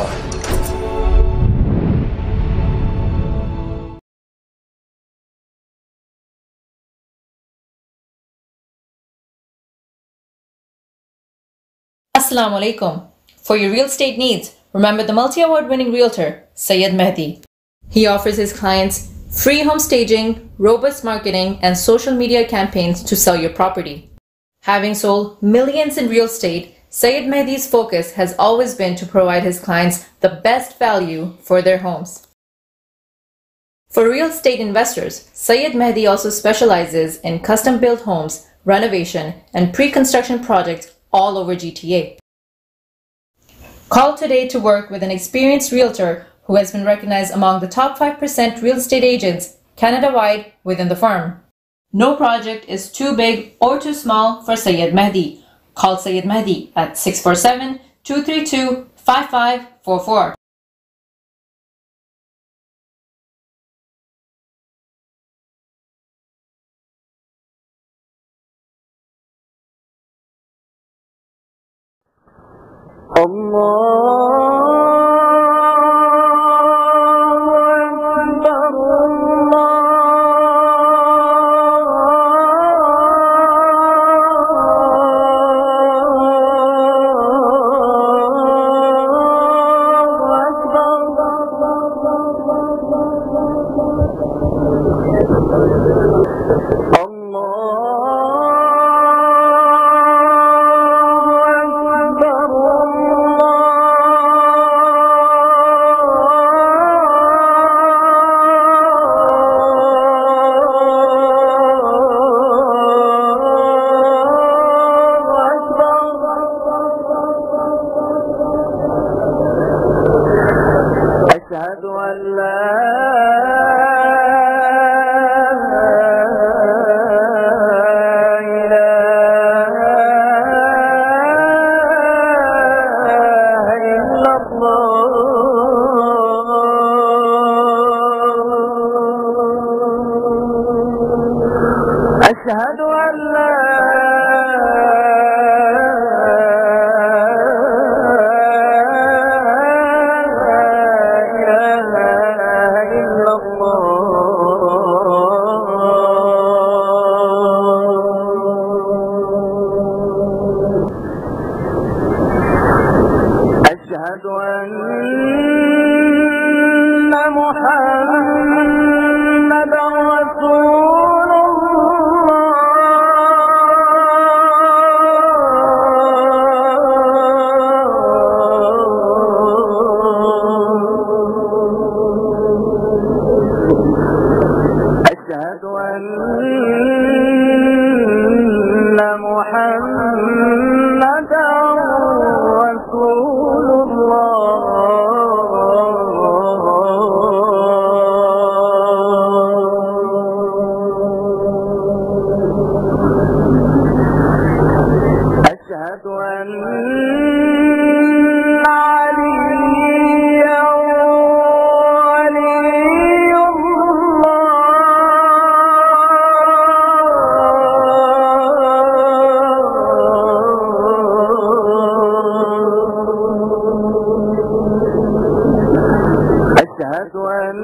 Assalamu alaikum. For your real estate needs, remember the multi-award winning realtor, Syed Mehdi. He offers his clients free home staging, robust marketing, and social media campaigns to sell your property. Having sold millions in real estate, Syed Mehdi's focus has always been to provide his clients the best value for their homes. For real estate investors, Syed Mehdi also specializes in custom-built homes, renovation, and pre-construction projects all over G T A. Call today to work with an experienced realtor who has been recognized among the top five percent real estate agents Canada-wide within the firm. No project is too big or too small for Syed Mehdi. Call Syed Mehdi at six four seven, two three two, five five four four. اللہ أشهد أن عليا ولي الله أشهد أن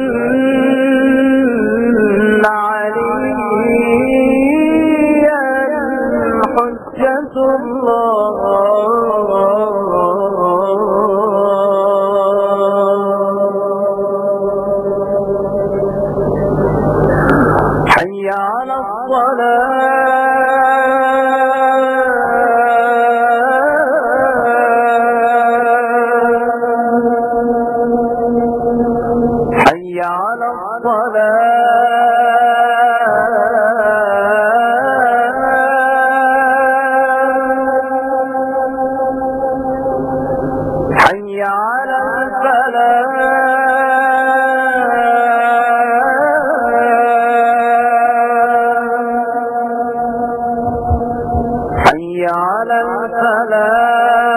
حي على الصلاة حي على الصلاة حي على الفلاح حي على الفلاح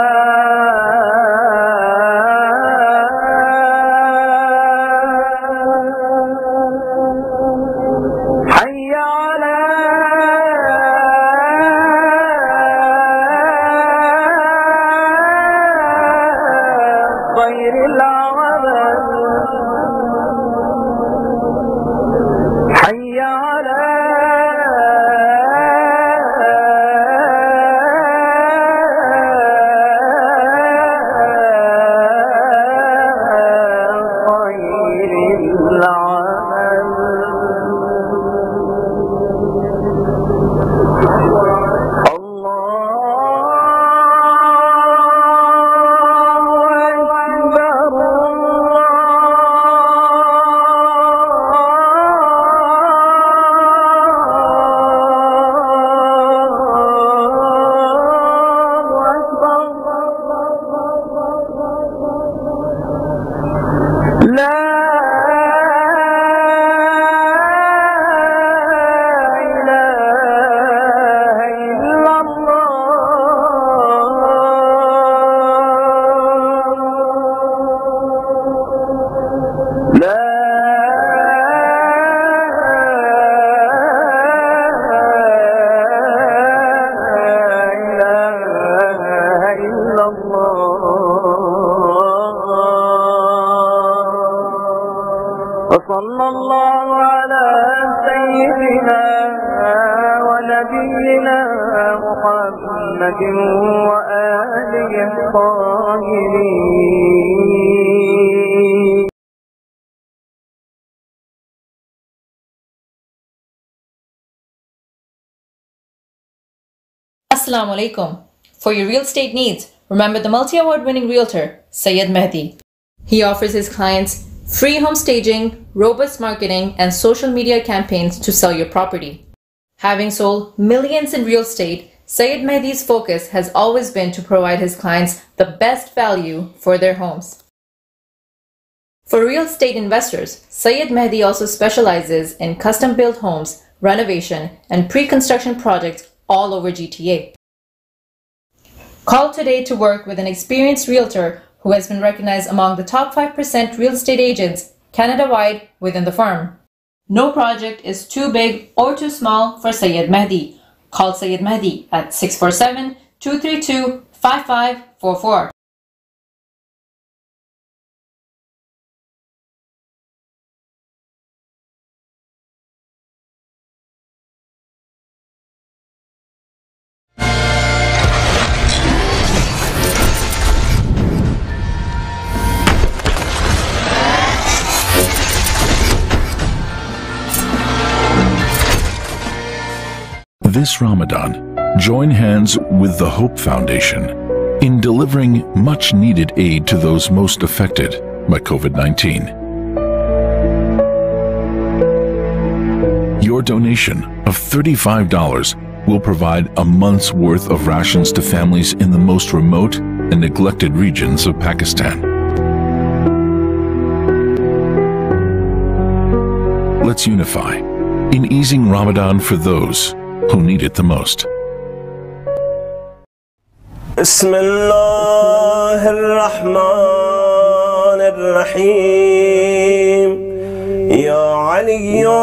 حي على خير العمل حي على وصلى الله على سيدنا ونبينا محمد وآله الطاهرين. Assalamu alaikum. For your real estate needs, remember the multi-award winning realtor, Sayyid Mehdi. He offers his clients free home staging, robust marketing, and social media campaigns to sell your property. Having sold millions in real estate, Sayyid Mehdi's focus has always been to provide his clients the best value for their homes. For real estate investors, Sayyid Mehdi also specializes in custom-built homes, renovation, and pre-construction projects all over G T A. Call today to work with an experienced realtor who has been recognized among the top five percent real estate agents Canada-wide within the firm. No project is too big or too small for Sayyid Mehdi. Call Sayyid Mehdi at six four seven, two three two, five five four four. This Ramadan, join hands with the Hope Foundation in delivering much-needed aid to those most affected by COVID nineteen. Your donation of thirty-five dollars will provide a month's worth of rations to families in the most remote and neglected regions of Pakistan. Let's unify in easing Ramadan for those who need it the most. بسم اللہ الرحمن الرحیم یا علی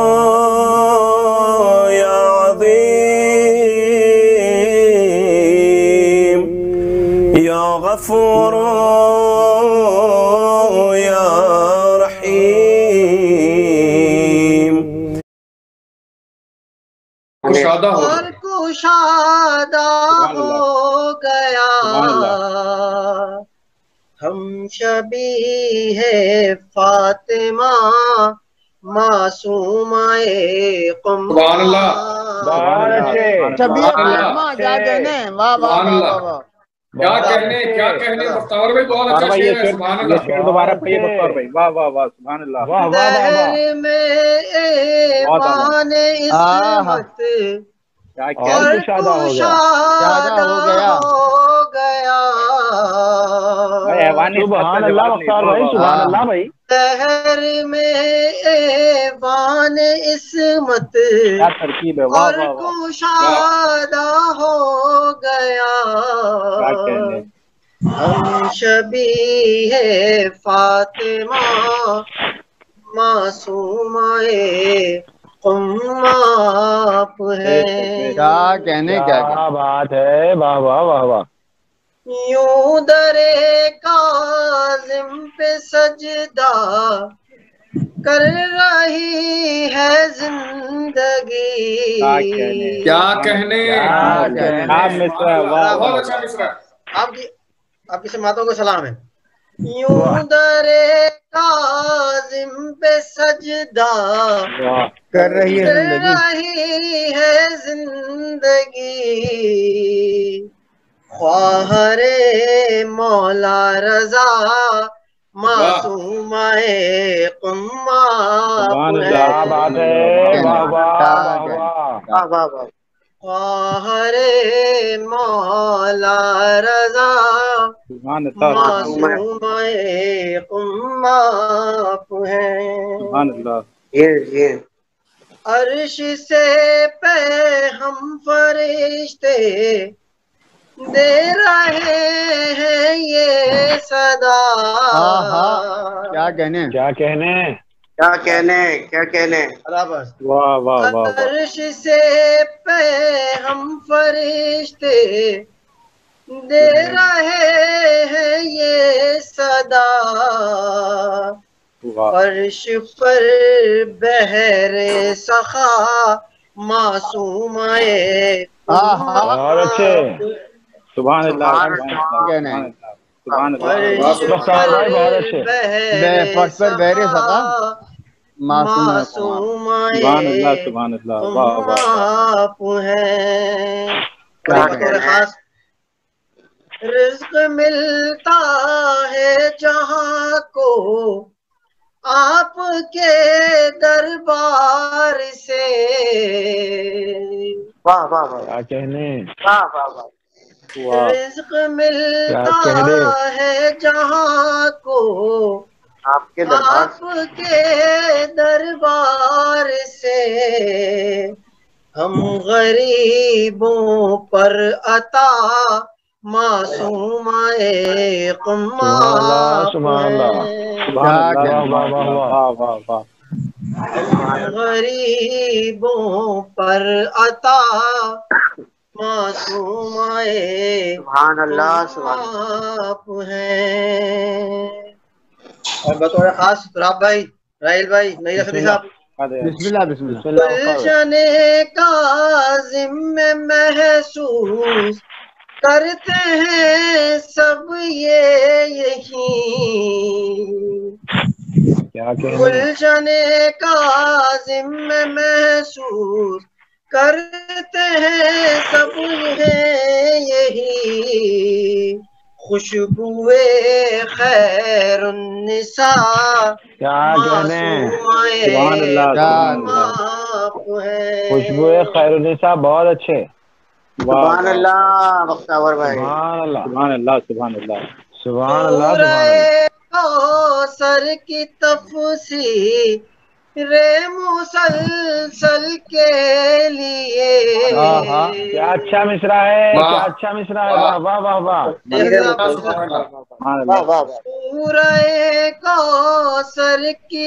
یا عظیم یا غفور یا رحیم. کشادہ ہو اور کشادہ ہو گیا ہم شبیہ فاطمہ معصومہ قم. سبحان اللہ. شبیہ فاطمہ کیا کہنے. واہ واہ واہ واہ. کیا کہنے کیا کہنے مختار بھائی بہت اچھا شعر ہے. سبحان اللہ. شعر دوبارہ پڑھیے مختار بھائی. واہ واہ واہ سبحان اللہ. دہر میں ایوان عصمت کیا اور کشادہ ہو گیا سبحان اللہ مختار بھائی. سبحان اللہ بھائی. دہر میں ایوان عصمت اور کشادہ ہو گیا ہم شبیہ فاطمہ معصومہ قم آپ ہیں. کیا کہنے. کیا بات ہے. واہ واہ واہ واہ. یوں درے کاظم پہ سجدہ کر رہی ہے زندگی. کیا کہنے. بہت اچھا مصرع. آپ کی آپ کی سماعتوں کو سلام ہے. یوں درے کاظم پہ سجدہ کر رہی ہے زندگی خواہر مولا رضا معصومہ قم. خواہر مولا رضا معصومہ قم آپ ہیں. عرش سے پہ ہم فرشتے دے رہے ہیں یہ صدا. کیا کہنے. کیا کہنے. کیا کہنے. کیا کہنے. واہ واہ واہ. عرش سے پہ ہم فرشتے دے رہے ہیں یہ صدا. فرش پر بحر سخا معصومہ بہت اچھے. سبحان اللہ. سبحان اللہ. رزق ملتا ہے جہاں کو آپ کے دربار سے. واہ واہ واہ. کیا کہنے. واہ واہ واہ. رزق ملتا ہے جہاں کو آپ کے دربار سے. ہم غریبوں پر عطا معصومہ قم. غریبوں پر عطا معصومہ سبحان اللہ آپ ہیں. اور بطور خاص راب بھائی راہیل بھائی نئی رفتی صاحب. بسم اللہ بسم اللہ. گلشن کاظم میں محسوس کرتے ہیں سب یہ یہی. گلشن کاظم میں محسوس کرتے ہیں سب یہ یہی. خوشبوئے خیر النساء خوشبوئے خیر النساء. بہت اچھے. سبحان اللہ مختار بھائی. سبحان اللہ. سبحان اللہ. سبحان اللہ. سبحان اللہ. سر کی تفسیر رے مسلسل کے لیے. کیا اچھا مصرع ہے, کیا اچھا مصرع ہے, واہ واہ واہ واہ. سورہ کوثر کی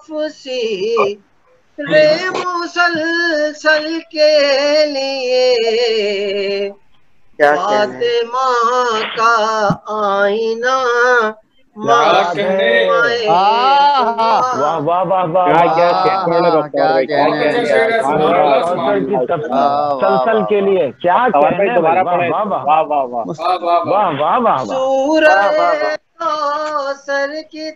تفسیر رے مسلسل کے لیے, فاطمہ کا آئینہ مسلسل کے لیے کیا سورہ کوثر کی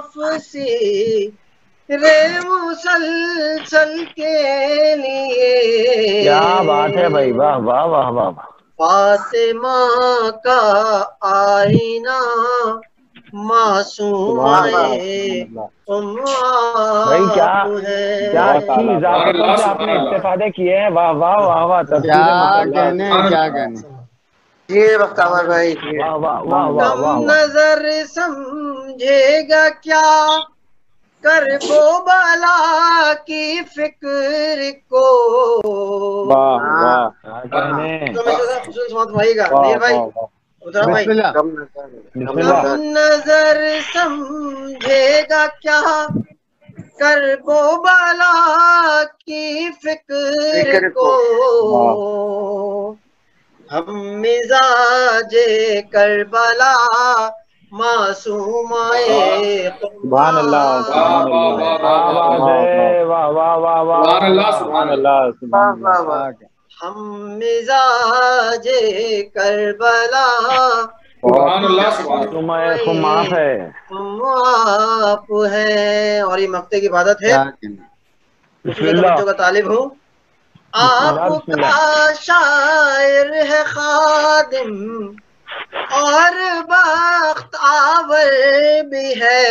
تفسیر رے مسلسل کے لیے. کیا بات ہے بھائی, واہ واہ واہ واہ. فاطمہ کا آئینہ معصوم بھائی, کیا کیا اچھی اضافتوں سے آپ نے استفادے کیے ہیں, واہ واہ واہ واہ. کیا کہنے کیا کہنے. جی بختیار بھائی, کم نظر سمجھے گا کیا کرب و بلا کی فکر کو. کم نظر سمجھے گا کیا کرب و بلا کی فکر کو. ہم مزاج کربلا معصومائے سبحان اللہ سبحان اللہ. ہم مزاج کربلا تم آپ ہے آپ ہے. اور یہ مقتے کی عبادت ہے, بچوں کا طالب ہوں. آپ کا شاعر ہے خادم اور بخت آور بھی ہے.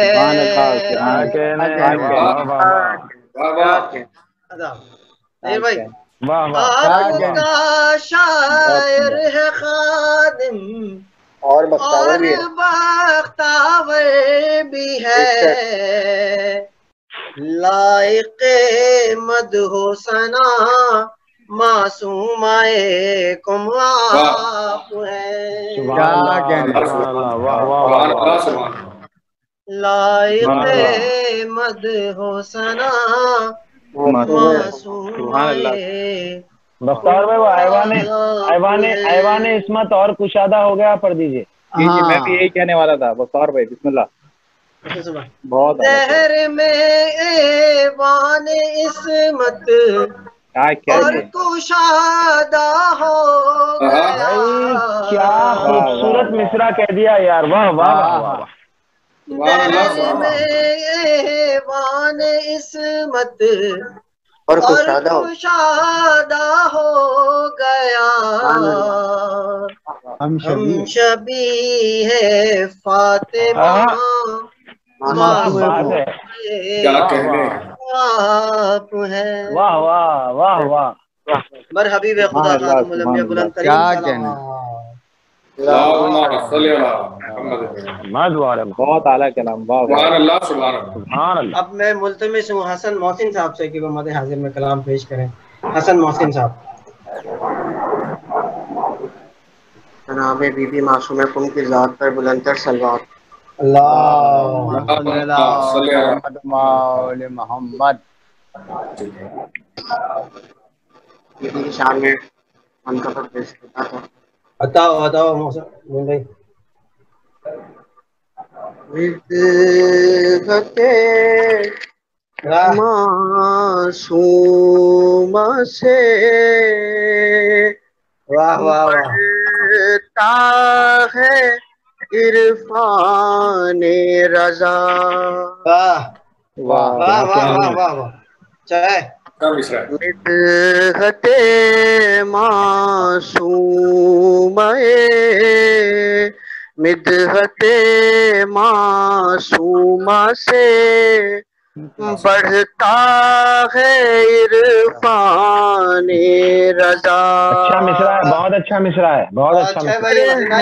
آپ کا شاعر ہے خادم اور بختاور بھی ہے. لائق مدح و ثنا معصومائے کم آپ ہیں. لائق مدح و ثنا بختیار بھائی, وہ ایوان ایوان ایوان عصمت اور کشادہ ہو گیا, پڑھ دیجیے. جی جی میں بھی یہی کہنے والا تھا. بختیار بھائی بسم اللہ. بہت دہر میں ایوان عصمت اور کشادہ ہو گیا. کیا خوبصورت مصرع کہہ دیا یار, واہ واہ واہ. دہر میں ایوان عصمت اور کشادہ ہو گیا. ہم شبیہ ہے فاطمہ آپ ہے. واہ واہ واہ واہ. بر حبیب خدا خاتم الانبیاء بلند ترین سلام. بہت اعلیٰ کلام. اب میں ملتمس ہوں حسن محسن صاحب سے کہ وہ مد حاضر میں کلام پیش کریں. حسن محسن صاحب. جناب بی بی معصومہ کم کی ذات پر بلند تر صلوات. اللہ محمد. بی بی کی شان میں منتخب پیش کرتا تھا. بتاؤ بتاؤ محسن بھائی. بدعت معصومہ سے واہ واہ واہ ہے عرفان رضا. واہ واہ واہ واہ واہ واہ. چاہے بدعت معصومہ مدحت معصومہ سے بڑھتا ہے عرفان رضا. اچھا مصرع ہے, بہت اچھا مصرع ہے, بہت اچھا مصرع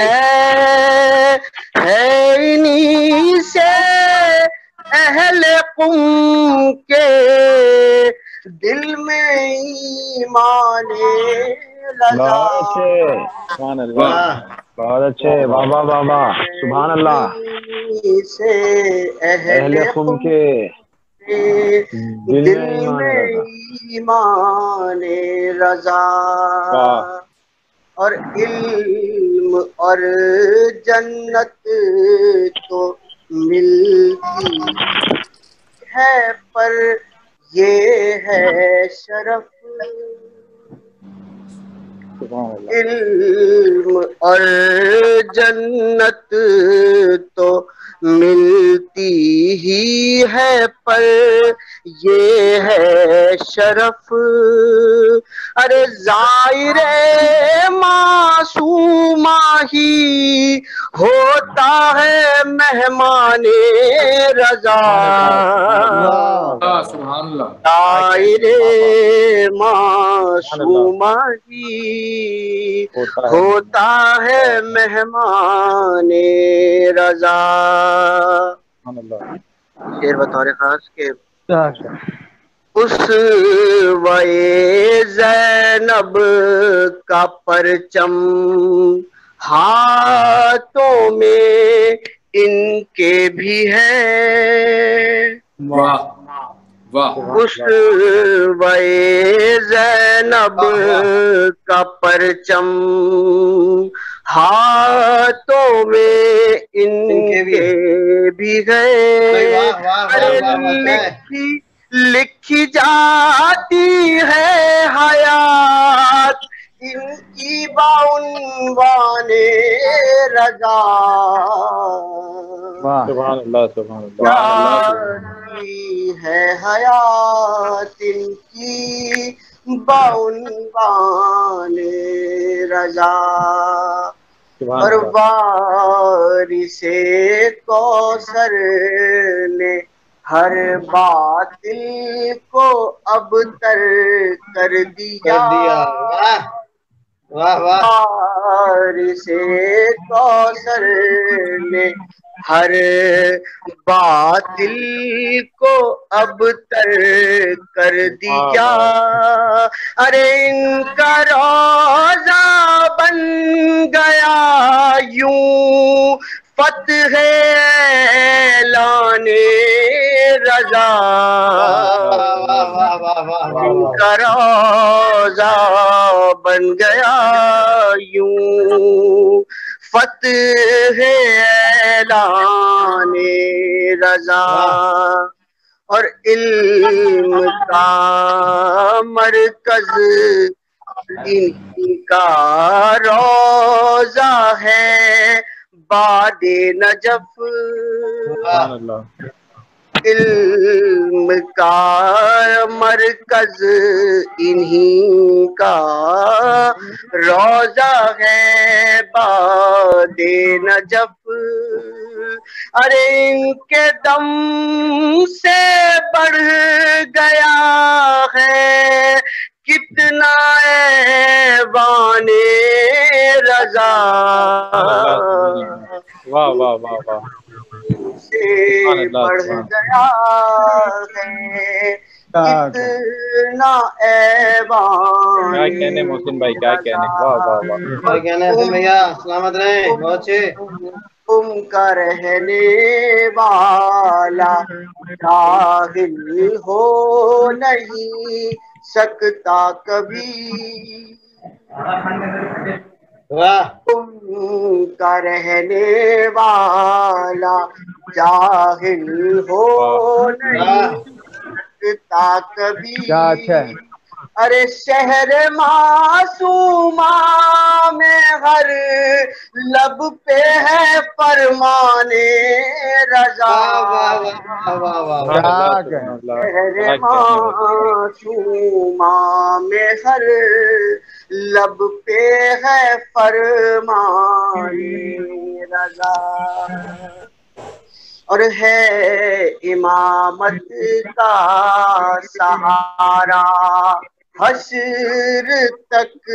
ہے. انہی سے اہل قم کے دل میں ایمان رضا. سبحان اللہ بہت اچھے بابا بابا سبحان اللہ. سے اہل قم کے دل میں ایمان رضا اور علم اور جنت تو ملتی ہے پر یہ ہے شرف. علم اور جنت تو ملتی ہی ہے پر یہ ہے شرف. ارے ظاہر معصومہ ہی ہوتا ہے مہمان رضا. ظاہر معصومہ ہی ہوتا ہے مہمان رضا. شعر بطور خاص کے اس وے زینب کا پرچم ہاتھوں میں ان کے بھی ہے. اس وے زینب کا پرچم ہاتھوں میں ان کے بھی ہے. لکھی لکھی جاتی ہے حیات ان کی بعنوان رضا. سبحان اللہ سبحان اللہ. ہے حیات ان کی بعنوان رضا. اور وارث کوثر نے ہر باطل کو اب تر کر دیا. وارث کوثر نے ہر باطل کو اب تر کر دیا. ارے ان کا روزہ بن گیا یوں فتح اعلان رضا. ان کا روزہ بن گیا یوں فتح اعلان رضا. اور علم کا مرکز ان کا روزہ ہے باد نجف. علم کا مرکز انہی کا روزہ ہے باد نجف. ارے ان کے دم سے بڑھ گیا ہے کتنا ایوان رضا. واہ واہ واہ واہ سے بڑھ گیا ہے کتنا ایوان. کیا کہنے محسن بھائی کیا کہنے. واہ واہ واہ کیا کہنے حسن بھیا سلامت رہیں بہت اچھے. تم کا رہنے والا جاہل ہو نہیں سکتا کبھی. تم کا رہنے والا جاہل ہو نہیں سکتا کبھی. ارے شہر معصومہ میں ہر لب پہ ہے فرمان رضا. شہر معصومہ میں ہر لب پہ ہے فرمان رضا. اور ہے امامت کا سہارا حشر تک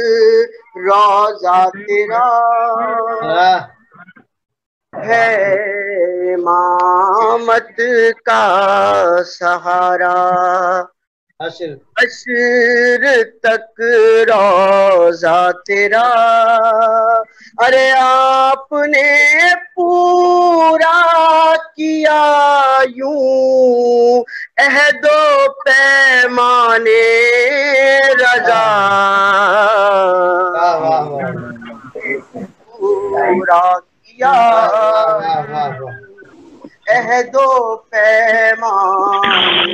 روزہ تیرا. ہے امامت کا سہارا، حشر حشر تک روزہ تیرا، ارے آپ نے پورا کیا یوں عہد و پیمانے رضا، پورا کیا عہد و پیمانے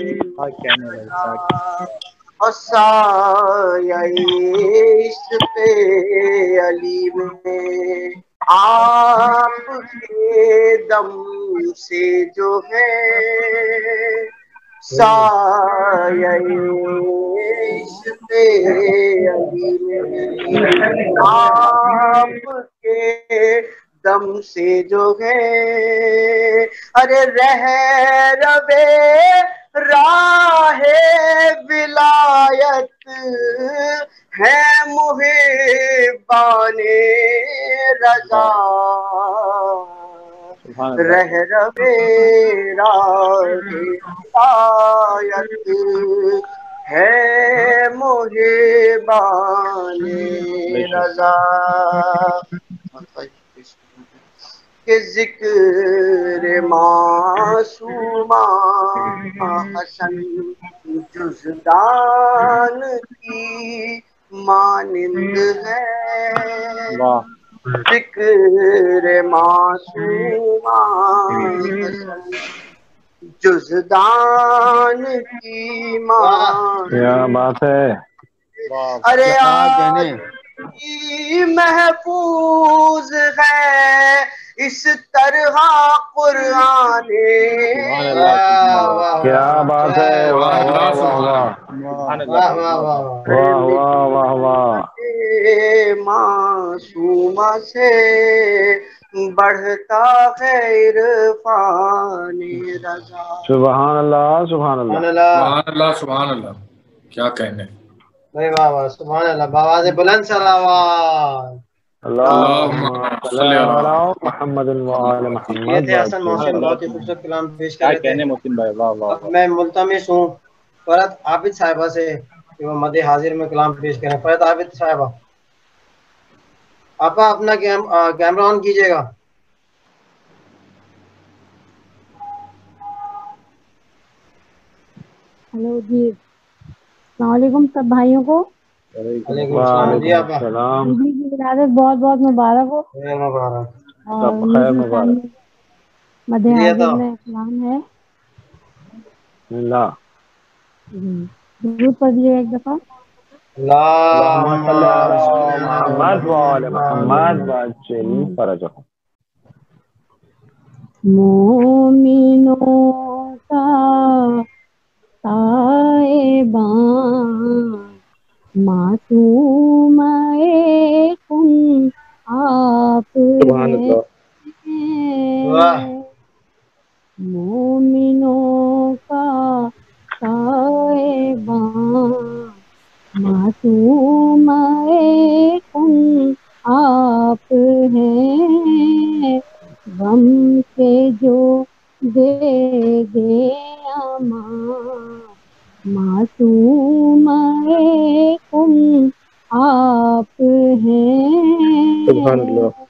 اور سایہ عشق علی میں آپ کے دم سے جو ہے، سایہ عشق علی میں آپ کے دم سے جو ہے، ارے رہ روے راہ ولایت ہے محبان رضا، رہ روے راہ ولایت ہے محبان رضا، کہ ذکر معصومہ حسن جزدان کی مانند ہے، ذکر معصومہ حسن جزدان کی مانند، کیا بات ہے، ارے آج محفوظ ہے اس طرح قرآن، کیا بات ہے، واہ واہ واہ واہ واہ واہ واہ، معصومہ سے بڑھتا ہے عرفان رضا، سبحان اللہ سبحان اللہ سبحان اللہ سبحان اللہ، کیا کہنے، واہ واہ سبحان اللہ، بآواز بلند صلوات، اللہم صلی علی محمد وآل محمد۔ یہ تھے حسن محسن، بہت ہی خوبصورت کلام پیش کر رہے تھے۔ محسن بھائی واہ واہ، میں ملتمس ہوں فرحت عابد صاحبہ سے کہ وہ مد حاضر میں کلام پیش کریں۔ فرحت عابد صاحبہ، آپ اپنا کیمرہ آن کیجئے گا۔ ہلو جی، السلام علیکم سب بھائیوں کو۔ وعلیکم السلام جی، آپ عیدی کی ولادت بہت بہت مبارک ہو، مبارک، اور مد حاضر میں کلام ہے، ضرور پڑھیے ایک دفعہ۔ اللہم صلی علی محمد وآل محمد وعجل فرجہم۔ مومنوں کا تائبان معصوم کن آپ ہیں، مومنوں کا تائبان معصوم کن آپ ہیں، غم سے جو دے گے امان معصوم کن آپ ہیں،